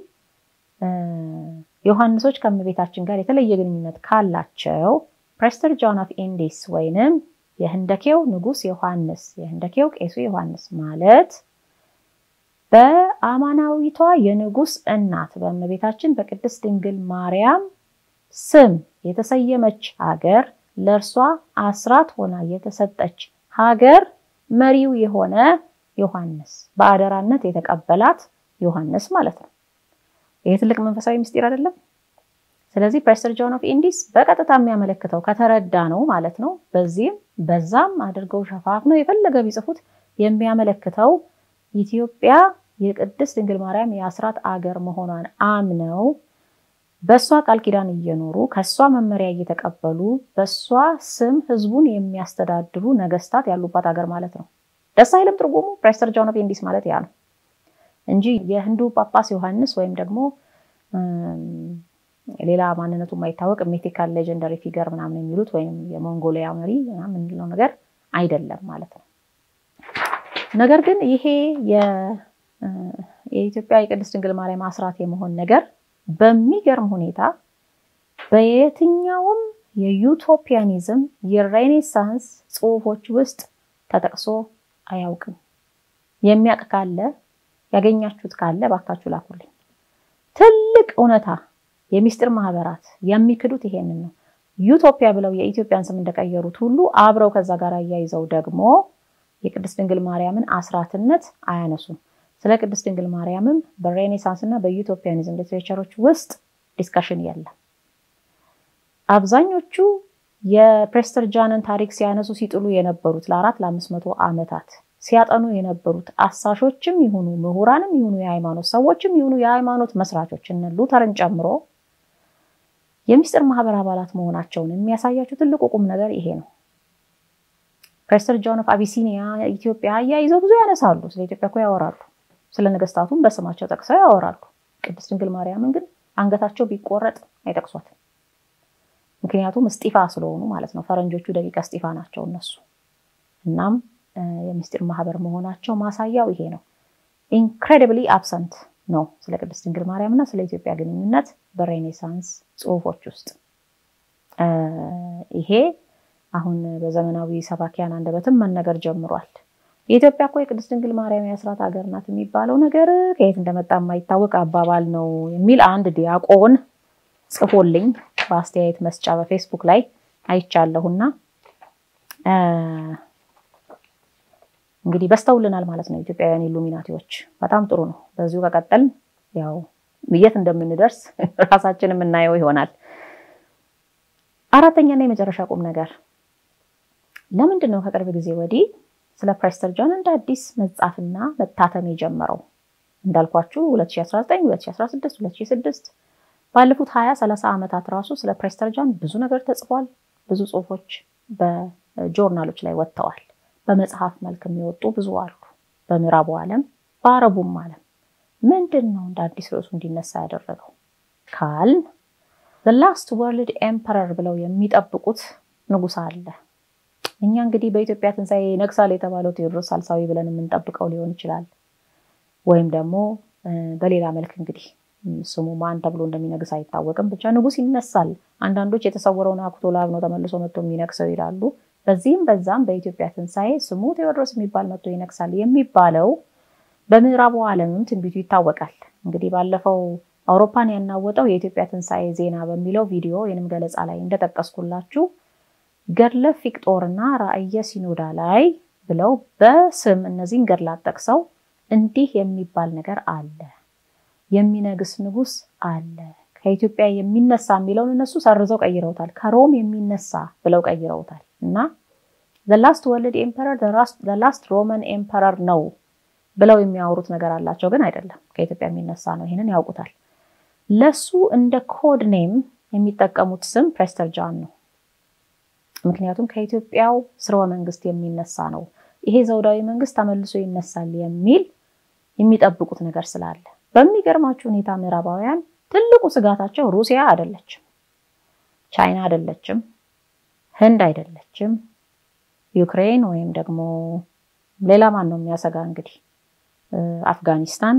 ዮሐንሶች ከመቤታችን ጋር የተለየ ግንኙነት ካላቸው ፕሬስተር ጆን ኦፍ ኢንዲስ ወይንም የህንደኬው ንጉስ ዮሐንስ የህንደኬው ቄሱ ዮሐንስ ማለት በአማናዊቷ የንጉስ እናት በመቤታችን በቅድስት ድንግል ማርያም ስም የተሰየመች ሀገር ለርሷ አስራት ሆና የተሰጠች ሀገር መሪው የሆነ ዮሐንስ በአደራነት የተቀበላት ዮሐንስ ማለት ነው ይሄ ትልቅ መንፈሳዊ ምስጢር አይደለም ስለዚህ ፕሬስተር ጆን ኦፍ ኢንዲስ በቀጥታ የሚያመለክተው ከተረዳ ነው ማለት ነው በዚህም በዛም አድርገው ሸፋፍ ነው የፈለገ ቢጽፉት የሚያመለክተው ኢትዮጵያ የቅድስት ድንግል ማርያም የአስራት አገር መሆኗን አምነው በሷ ቃል ኪዳን እየኖሩ ከሷ መመሪያ እየተቀበሉ በሷ ስም ህዝቡን የሚያስተዳድሩ ነገስታት ያሉባት ሀገር ማለት ነው ደስ አይልም ትርጉሙ ፕሬስተር ጆን ኦፍ ኢንዲስ ማለት ያ ነው እንጂ የህንዱ ጳጳስ ዮሐንስ ወይም ደግሞ ሌላ ማንነቱ የማይታወቅ ሚቲካል ሌጀንደሪ ፊገር ምናምን የሚሉት ወይም የሞንጎሊያ መሪ ምናምን ነው ነገር አይደለም ማለት ነው ነገር ግን ይሄ የኢትዮጵያ የቅድስት ድንግል ማርያም አስራት የመሆን ነገር በሚገርም ሁኔታ በየትኛውም የዩቶፒያኒዝም የሬኔሳንስ ጽሁፎች ውስጥ ተጠቅሶ አያውቅም የሚያቅ ካለ ያገኛችሁት ካለ ባካችሁ ላኩልኝ ትልቅ እውነታ የሚስጥር ማህበራት የሚክዱት ይሄንን ነው ዩቶፒያ ብለው የኢትዮጵያን ስም እንደቀየሩት ሁሉ አብረው ከዛ ጋር ያይዘው ደግሞ የቅድስት ድንግል ማርያምን አስራትነት አያነሱም ስለ ቅድስት ድንግል ማርያምም በሬኔሳንስ እና በዩቶፒያኒዝም ሊትሬቸሮች ውስጥ ዲስከሽን የለም አብዛኞቹ የፕሬስተር ጃንን ታሪክ ሲያነሱ ሲጥሉ የነበሩት ለአራት ለአምስት መቶ ዓመታት ሲያጠኑ የነበሩት አሳሾችም ይሁኑ ምሁራንም ይሁኑ የሃይማኖት ሰዎችም ይሁኑ የሃይማኖት መስራቾች እነ ሉተርን ጨምሮ የሚስጥር ማህበር አባላት መሆናቸውን የሚያሳያቸው ትልቁ ቁም ነገር ይሄ ነው ፕሬስተር ጆን ኦፍ አቢሲኒያ ኢትዮጵያ ያይዘው ብዙ ያነሳሉ ስለ ኢትዮጵያ እኮ ያወራሉ ስለ ነገስታቱም በስማቸው ጠቅሰው ያወራሉ ቅድስት ድንግል ማርያምን ግን አንገታቸው ቢቆረጥ አይጠቅሷትም ምክንያቱም እስጢፋ ስለሆኑ ማለት ነው ፈረንጆቹ ደቂቃ እስጢፋ ናቸው እነሱ እናም የሚስጥር ማህበር መሆናቸው ማሳያው ይሄ ነው incredibly absent ነው ስለ ቅድስት ድንግል ማርያምና ስለ ኢትዮጵያ ግንኙነት በሬኔሳንስ ጽሁፎች ውስጥ ይሄ አሁን በዘመናዊ ሰባኪያን አንደበትም መነገር ጀምሯል የኢትዮጵያ እኮ የቅድስት ድንግል ማርያም የአስራት ሀገር ናት የሚባለው ነገር ከየት እንደመጣ የማይታወቅ አባባል ነው የሚል አንድ ዲያቆን ጽፎልኝ በአስተያየት መስጫ በፌስቡክ ላይ አይቻለሁና እንግዲህ በስተውልናል ማለት ነው ኢትዮጵያውያን ኢሉሚናቲዎች በጣም ጥሩ ነው በዚሁ ከቀጠል ያው የት እንደምንደርስ ራሳችንን እናየው ይሆናል አራተኛና የመጨረሻ ቁም ነገር ለምንድን ነው ከቅርብ ጊዜ ወዲህ ስለ ፕሬስተር ጆን እንደ አዲስ መጻፍና መታተም የጀመረው እንዳልኳችሁ ሁለት ሺህ አስራ ዘጠኝ ሁለት ሺህ አስራ ስድስት ሁለት ሺህ ስድስት ባለፉት ሃያ ሰላሳ አመታት ራሱ ስለ ፕሬስተር ጆን ብዙ ነገር ተጽፏል ብዙ ጽሁፎች በጆርናሎች ላይ ወጥተዋል በመጽሐፍ መልክ የሚወጡ ብዙ አሉ በምዕራቡ ዓለም በአረቡም ዓለም ምንድነው እንደ አዲስ ርዕሱ እንዲነሳ ያደረገው ካል the last world emperor ብለው የሚጠብቁት ንጉስ አለ እኛ እንግዲህ በኢትዮጵያ ትንሳኤ ነግሳል የተባለው ቴዎድሮስ ሳልሳዊ ብለን የምንጠብቀው ሊሆን ይችላል ወይም ደግሞ በሌላ መልክ እንግዲህ ስሙ ማን ተብሎ እንደሚነግስ አይታወቅም ብቻ ንጉስ ይነሳል አንዳንዶች የተሰወረውን አክቶላብ ነው ተመልሶ መጥቶ የሚነክሰው ይላሉ በዚህም በዛም በኢትዮጵያ ትንሳኤ ስሙ ቴዎድሮስ የሚባል መጥቶ ይነክሳል የሚባለው በምዕራቡ ዓለምም ትንቢቱ ይታወቃል እንግዲህ ባለፈው አውሮፓን ያናወጠው የኢትዮጵያ ትንሳኤ ዜና በሚለው ቪዲዮ የንም ገለጻ ላይ እንደተጠቀስኩላችሁ ገድለ ፊቅጦርና ራእየ ሲኖዳ ላይ ብለው በስም እነዚህን ገድላት ጠቅሰው እንዲህ የሚባል ነገር አለ የሚነግስ ንጉስ አለ ከኢትዮጵያ የሚነሳ የሚለውን እነሱ ሰርዘው ቀይረውታል ከሮም የሚነሳ ብለው ቀይረውታል እና the last world emperor the last the last roman emperor ነው ብለው የሚያወሩት ነገር አላቸው ግን አይደለም ከኢትዮጵያ የሚነሳ ነው ይሄንን ያውቁታል ለሱ እንደ ኮድ ኔም የሚጠቀሙት ስም ፕሬስተር ጆን ነው ምክንያቱም ከኢትዮጵያው ስርወ መንግስት የሚነሳ ነው ይሄ ዘውዳዊ መንግስት ተመልሶ ይነሳል የሚል የሚጠብቁት ነገር ስላለ በሚገርማችሁ ሁኔታ ምዕራባውያን ትልቁ ስጋታቸው ሩሲያ አይደለችም ቻይና አይደለችም ህንድ አይደለችም ዩክሬን ወይም ደግሞ ሌላ ማን ነው የሚያሰጋ እንግዲህ አፍጋኒስታን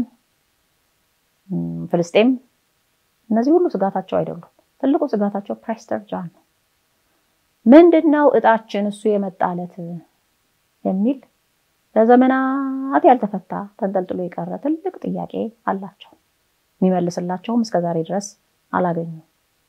ፍልስጤም እነዚህ ሁሉ ስጋታቸው አይደሉም ትልቁ ስጋታቸው ፕሬስተር ጆን ነው ምንድነው እጣችን እሱ የመጣለት የሚል ለዘመናት ያልተፈታ ተንጠልጥሎ የቀረ ትልቅ ጥያቄ አላቸው የሚመልስላቸውም እስከዛሬ ድረስ አላገኙም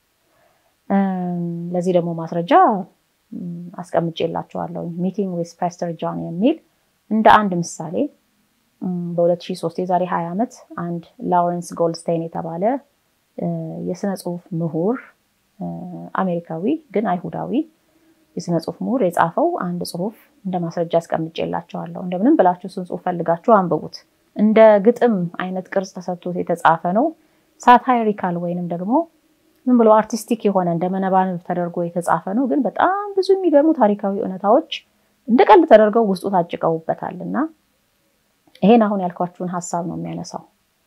ለዚህ ደግሞ ማስረጃ አስቀምጬላችኋለሁ ሚቲንግ ዊዝ ፕሬስተር ጆን የሚል እንደ አንድ ምሳሌ በ2003 የዛሬ ሃያ አመት አንድ ላውረንስ ጎልድስታይን የተባለ የስነ ጽሁፍ ምሁር አሜሪካዊ ግን አይሁዳዊ የስነ ጽሁፍ ምሁር የጻፈው አንድ ጽሁፍ እንደ ማስረጃ አስቀምጬላችኋለሁ እንደምንም ብላችሁ ስን ጽሁፍ ፈልጋችሁ አንብቡት እንደ ግጥም አይነት ቅርጽ ተሰጥቶት የተጻፈ ነው ሳታይሪካል ወይንም ደግሞ ምን ብሎ አርቲስቲክ የሆነ እንደ መነባንብ ተደርጎ የተጻፈ ነው ግን በጣም ብዙ የሚገርሙ ታሪካዊ እውነታዎች እንደቀልድ ተደርገው ውስጡ ታጭቀውበታልና ይሄን አሁን ያልኳችሁን ሐሳብ ነው የሚያነሳው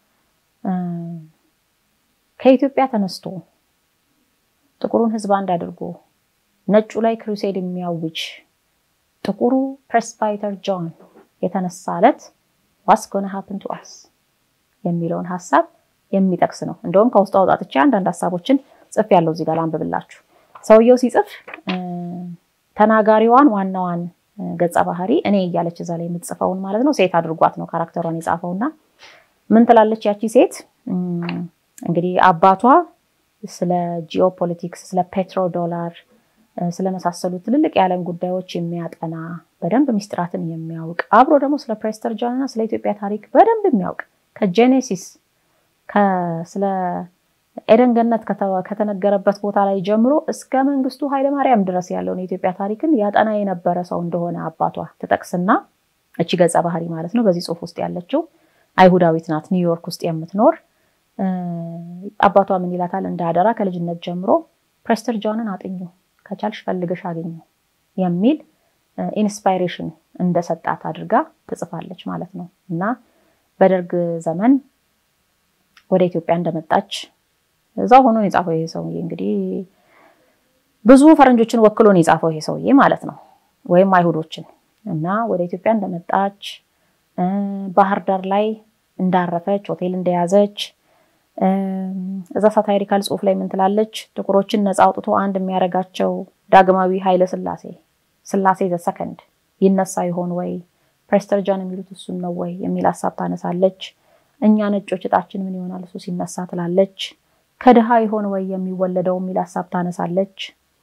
ከኢትዮጵያ ተነስቶ ጥቁሩን ህዝብ አንድ አድርጎ ነጩ ላይ ክሩሴድ የሚያውጅ ጥቁሩ ፕሬስባይተር ጆን የተነሳለት what's going to happen to us የሚለውን ሐሳብ የሚጠቅስ ነው እንደውም ከውስጥ አውጣጥቼ አንድ ሐሳቦችን ጽፍ ያለው እዚህ ጋር አንብብላችሁ ሰውየው ሲጽፍ ተናጋሪዋን ዋናዋን ገጸ ባህሪ እኔ እያለች እዛ ላይ የምትጽፈውን ማለት ነው ሴት አድርጓት ነው ካራክተሯን የጻፈውና ምን ትላለች ያቺ ሴት እንግዲህ አባቷ ስለ ጂኦፖለቲክስ ስለ ፔትሮ ዶላር ስለ መሳሰሉት ትልልቅ የዓለም ጉዳዮች የሚያጠና በደንብ ሚስጥራትን የሚያውቅ አብሮ ደግሞ ስለ ፕሬስተር ጆንና ስለ ኢትዮጵያ ታሪክ በደንብ የሚያውቅ ከጄኔሲስ ከስለ ኤደን ገነት ከተነገረበት ቦታ ላይ ጀምሮ እስከ መንግስቱ ኃይለ ማርያም ድረስ ያለውን የኢትዮጵያ ታሪክን ያጠና የነበረ ሰው እንደሆነ አባቷ ተጠቅስና እቺ ገጸ ባህሪ ማለት ነው በዚህ ጽሁፍ ውስጥ ያለችው አይሁዳዊት ናት ኒውዮርክ ውስጥ የምትኖር አባቷ ምን ይላታል እንዳደራ ከልጅነት ጀምሮ ፕሬስተር ጆንን አጥኙ ከቻልሽ ፈልገሽ አገኙ የሚል ኢንስፓይሬሽን እንደሰጣት አድርጋ ተጽፋለች ማለት ነው እና በደርግ ዘመን ወደ ኢትዮጵያ እንደመጣች እዛው ሆኖ የጻፈው ይሄ ሰውዬ እንግዲህ ብዙ ፈረንጆችን ወክሎ ነው የጻፈው ይሄ ሰውዬ ማለት ነው ወይም አይሁዶችን እና ወደ ኢትዮጵያ እንደመጣች ባህር ዳር ላይ እንዳረፈች ሆቴል እንደያዘች እዛ ሳታይሪካል ጽሁፍ ላይ ምን ትላለች ጥቁሮችን ነፃ አውጥቶ አንድ የሚያረጋቸው ዳግማዊ ኃይለ ሥላሴ ሥላሴ ዘ ሰከንድ ይነሳ ይሆን ወይ ፕሬስተር ጃን የሚሉት እሱን ነው ወይ የሚል ሐሳብ ታነሳለች እኛ ነጮች እጣችን ምን ይሆናል እሱ ሲነሳ ትላለች ከደሃ ይሆን ወይ የሚወለደው የሚል ሐሳብ ታነሳለች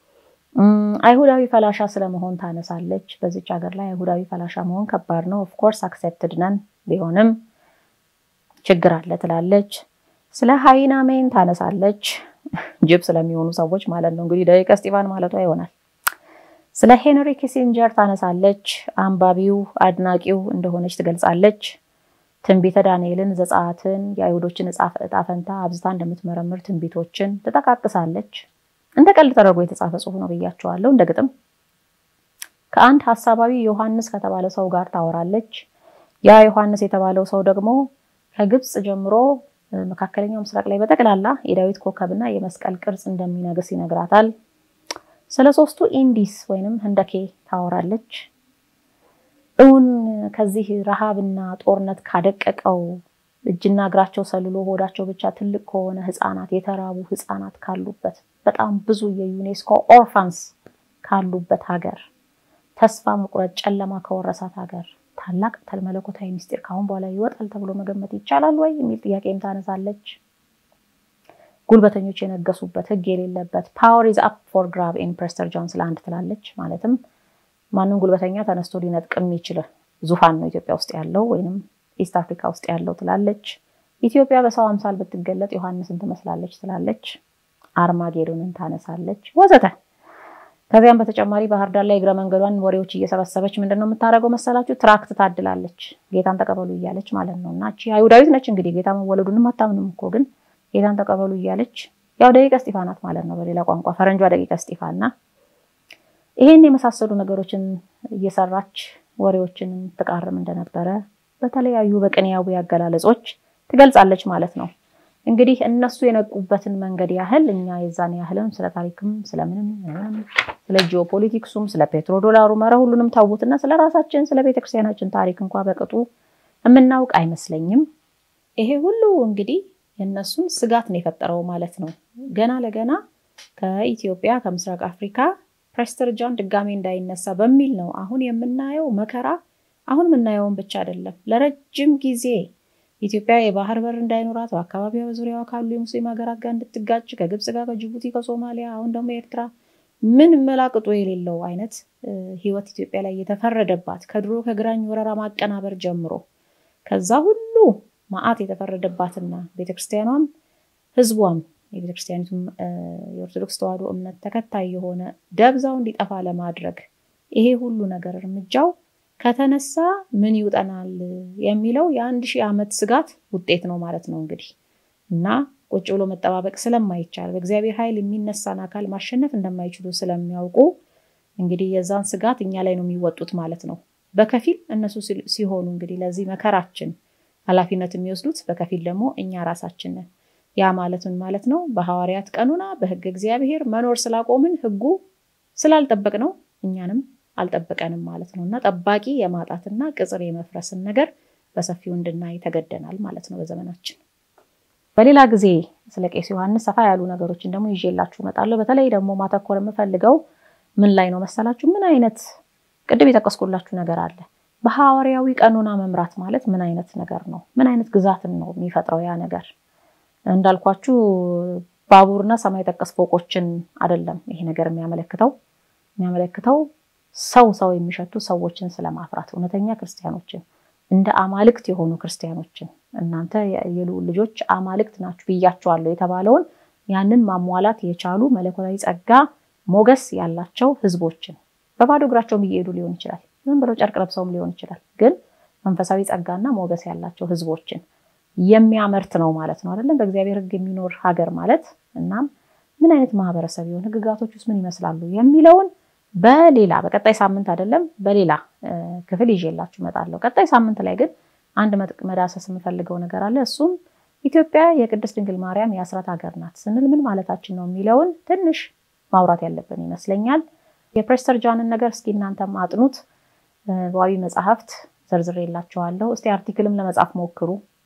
አይሁዳዊ ፈላሻ ስለመሆን ታነሳለች በዚች ሀገር ላይ አይሁዳዊ ፈላሻ መሆን ከባድ ነው ኦፍ ኮርስ አክሰፕትድ ነን ቢሆንም ችግር አለ ትላለች ስለ ሃይናሜን ታነሳለች ጅብ ስለሚሆኑ ሰዎች ማለት ነው እንግዲህ ደቂቀ እስጢፋን ማለቷ ይሆናል ስለ ሄንሪ ኪሲንጀር ታነሳለች አንባቢው አድናቂው እንደሆነች ትገልጻለች ትንቢተ ዳንኤልን ዘጻአትን የአይሁዶችን ዕጣ ፈንታ አብዝታ እንደምትመረምር ትንቢቶችን ተጠቃቅሳለች እንደ ቀልድ ተደርጎ የተጻፈ ጽሑፍ ነው ብያቸዋለሁ እንደ ግጥም ከአንድ ሐሳባዊ ዮሐንስ ከተባለ ሰው ጋር ታወራለች ያ ዮሐንስ የተባለው ሰው ደግሞ ከግብጽ ጀምሮ መካከለኛው ምስራቅ ላይ በተቀላላ የዳዊት ኮከብና የመስቀል ቅርጽ እንደሚነግስ ይነግራታል ስለሶስቱ ኢንዲስ ወይንም ህንደኬ ታወራለች እውን ከዚህ ረሃብና ጦርነት ካደቀቀው እጅና እግራቸው ሰልሎ ሆዳቸው ብቻ ትልቅ ከሆነ ህፃናት የተራቡ ህፃናት ካሉበት በጣም ብዙ የዩኔስኮ ኦርፋንስ ካሉበት ሀገር ተስፋ መቁረጥ ጨለማ ከወረሳት ሀገር ታላቅ ተልመለኮታዊ ምስጢር ካሁን በኋላ ይወጣል ተብሎ መገመት ይቻላል ወይ የሚል ጥያቄም ታነሳለች ጉልበተኞች የነገሱበት ህግ የሌለበት power is up for grab in ፕሬስተር ጃንስ ላንድ ትላለች ማለትም ማንንም ጉልበተኛ ተነስቶ ሊነጥቅም ይችላል ዙፋን ነው ኢትዮጵያ ውስጥ ያለው ወይንም ኢስት አፍሪካ ውስጥ ያለው ትላለች ኢትዮጵያ በሰው አምሳል ብትገለጥ ዮሐንስን ትመስላለች ትላለች አርማጌዶንን ታነሳለች ወዘተ ከዚያም በተጨማሪ ባህር ዳር ላይ እግረ መንገዷን ወሬዎች እየሰበሰበች ምንድነው የምታረገው መሰላችሁ ትራክት ታድላለች ጌታን ተቀበሉ እያለች ማለት ነውና እቺ አይሁዳዊት ነች እንግዲህ ጌታ መወለዱንም አታምንም እኮ ግን ጌታን ተቀበሉ እያለች ያው ደቂቀ እስጢፋናት ማለት ነው በሌላ ቋንቋ ፈረንጇ ደቂቀ እስጢፋና ይሄን የመሳሰሉ ነገሮችን እየሰራች ወሬዎችን ተቃርም እንደነበረ በተለያዩ በቅንያው ያገላለጾች ትገልጻለች ማለት ነው እንግዲህ እነሱ የነቁበትን መንገድ ያህል እኛ የዛን ያህልም ስለ ታሪክም ስለምንም ስለ ጂኦፖለቲክሱም ስለ ፔትሮ ዶላሩ ማራ ሁሉንም ታውትና ስለ ራሳችን ስለ ቤተክርስቲያናችን ታሪክ እንኳን በቅጡ እምናውቅ አይመስለኝም ይሄ ሁሉ እንግዲህ የነሱን ስጋት ነው የፈጠረው ማለት ነው ገና ለገና ከኢትዮጵያ ከምስራቅ አፍሪካ ፕሬስተር ጃን ድጋሜ እንዳይነሳ በሚል ነው አሁን የምናየው መከራ አሁን ምናየውን ብቻ አይደለም ለረጅም ጊዜ ኢትዮጵያ የባህር በር እንዳይኖራት በአካባቢው በዙሪያው ካሉ የሙስሊም ሀገራት ጋር እንድትጋጭ ከግብጽ ጋር ከጅቡቲ ከሶማሊያ አሁን ደግሞ ኤርትራ ምን መላቅጦ የሌለው አይነት ህይወት ኢትዮጵያ ላይ የተፈረደባት ከድሮ ከግራኝ ወረራ ማቀናበር ጀምሮ ከዛ ሁሉ ማአት የተፈረደባትና ቤተክርስቲያኗም ህዝቧም የቤተክርስቲያኒቱም የኦርቶዶክስ ተዋሕዶ እምነት ተከታይ የሆነ ደብዛው እንዲጠፋ ለማድረግ ይሄ ሁሉ ነገር እርምጃው ከተነሳ ምን ይውጠናል የሚለው የአንድ ሺህ ዓመት ስጋት ውጤት ነው ማለት ነው እንግዲህ እና ቁጭ ብሎ መጠባበቅ ስለማይቻል በእግዚአብሔር ኃይል የሚነሳን አካል ማሸነፍ እንደማይችሉ ስለሚያውቁ እንግዲህ የዛን ስጋት እኛ ላይ ነው የሚወጡት ማለት ነው በከፊል እነሱ ሲሆኑ እንግዲህ ለዚህ መከራችን ኃላፊነት የሚወስዱት በከፊል ደግሞ እኛ ራሳችን ነን ያ ማለት ምን ማለት ነው በሐዋርያት ቀኑና በህግ እግዚአብሔር መኖር ስላቆምን ህጉ ስላልጠበቅ ነው እኛንም አልጠበቀንም ማለት ነውና ጠባቂ የማጣትና ቅጽር የመፍረስን ነገር በሰፊው እንድናይ ተገደናል ማለት ነው በዘመናችን በሌላ ጊዜ ስለ ቄስ ዮሐንስ ሰፋ ያሉ ነገሮችን ደግሞ ይዤላችሁ መጣለሁ በተለይ ደግሞ ማተኮር የምፈልገው ምን ላይ ነው መሰላችሁ ምን አይነት ቅድም የተቀስኩላችሁ ነገር አለ በሐዋርያዊ ቀኑና መምራት ማለት ምን አይነት ነገር ነው ምን አይነት ግዛትን ነው የሚፈጥረው ያ ነገር እንዳልኳችሁ ባቡርና ሰማይ ተቀስ ፎቆችን አይደለም ይሄ ነገር የሚያመለክተው የሚያመለክተው ሰው ሰው የሚሸቱ ሰዎችን ስለማፍራት እውነተኛ ክርስቲያኖችን እንደ አማልክት የሆኑ ክርስቲያኖችን እናንተ የሉ ልጆች አማልክት ናችሁ ብያችኋለሁ የተባለውን ያንን ማሟላት የቻሉ መለኮታዊ ጸጋ ሞገስ ያላቸው ህዝቦችን በባዶ እግራቸውም ይሄዱ ሊሆን ይችላል ዝም ብለው ጨርቅ ለብሰውም ሊሆን ይችላል ግን መንፈሳዊ ጸጋና ሞገስ ያላቸው ህዝቦችን የሚያመርት ነው ማለት ነው አይደለም በእግዚአብሔር ህግ የሚኖር ሀገር ማለት እናም ምን አይነት ማህበረሰብ ይሆን ህግጋቶች ውስጥ ምን ይመስላሉ የሚለውን በሌላ በቀጣይ ሳምንት አይደለም በሌላ ክፍል ይዤላችሁ መጣለሁ ቀጣይ ሳምንት ላይ ግን አንድ መዳሰስ የምፈልገው ነገር አለ እሱም ኢትዮጵያ የቅድስት ድንግል ማርያም የአስራት ሀገር ናት ስንል ምን ማለታችን ነው የሚለውን ትንሽ ማውራት ያለብን ይመስለኛል የፕሬስተር ጃንን ነገር እስኪ እናንተም አጥኑት ዋቢ መጽሐፍት ዘርዝሬላችኋለሁ እስቲ አርቲክልም ለመጻፍ ሞክሩ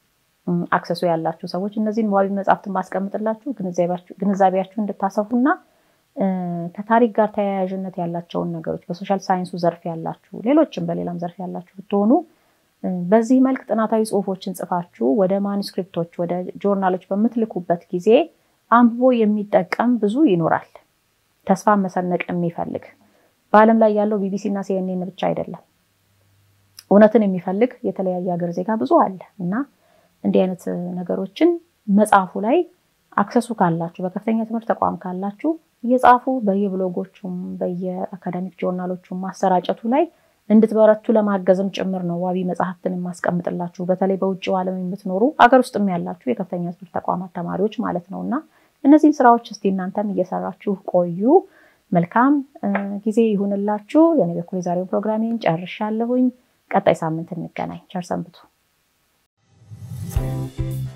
አክሰሱ ያላችሁ ሰዎች እነዚህን ዋቢ መጽሐፍትን ማስቀምጥላችሁ ግንዛቤያችሁ ግንዛቤያችሁ እንድታሰፉና ከታሪክ ጋር ተያያዥነት ያላቸውን ነገሮች በሶሻል ሳይንሱ ዘርፍ ያላችሁ ሌሎችም በሌላም ዘርፍ ያላችሁ ብትሆኑ በዚህ መልክ ጥናታዊ ጽሁፎችን ጽፋችሁ ወደ ማኑስክሪፕቶች ወደ ጆርናሎች በመትልኩበት ጊዜ አንብቦ የሚጠቀም ብዙ ይኖራል ተስፋ መሰነቅ የሚፈልግ በአለም ላይ ያለው ቢቢሲ እና ሲኤንኤን ብቻ አይደለም እውነትን የሚፈልግ የተለያየ ሀገር ዜጋ ብዙ አለ እና እንዲህ አይነት ነገሮችን መጻፉ ላይ አክሰሱ ካላችሁ በከፍተኛ ትምህርት ተቋም ካላችሁ እየጻፉ በየብሎጎቹም በየአካዳሚክ ጆርናሎቹም ማሰራጨቱ ላይ እንድትበረቱ ለማገዝም ጭምር ነው ዋቢ መጽሐፍትን ማስቀምጥላችሁ በተለይ በውጭው ዓለም የምትኖሩ አገር ውስጥም ያላችሁ የከፍተኛ ትምህርት ተቋማት ተማሪዎች ማለት ነውና እነዚህ ስራዎች እስቲ እናንተም እየሰራችሁ ቆዩ መልካም ጊዜ ይሁንላችሁ የኔ በኩል ዛሬው ፕሮግራሜን ጨርሻለሁኝ ቀጣይ ሳምንት እንገናኝ ቸር ሰንብቱ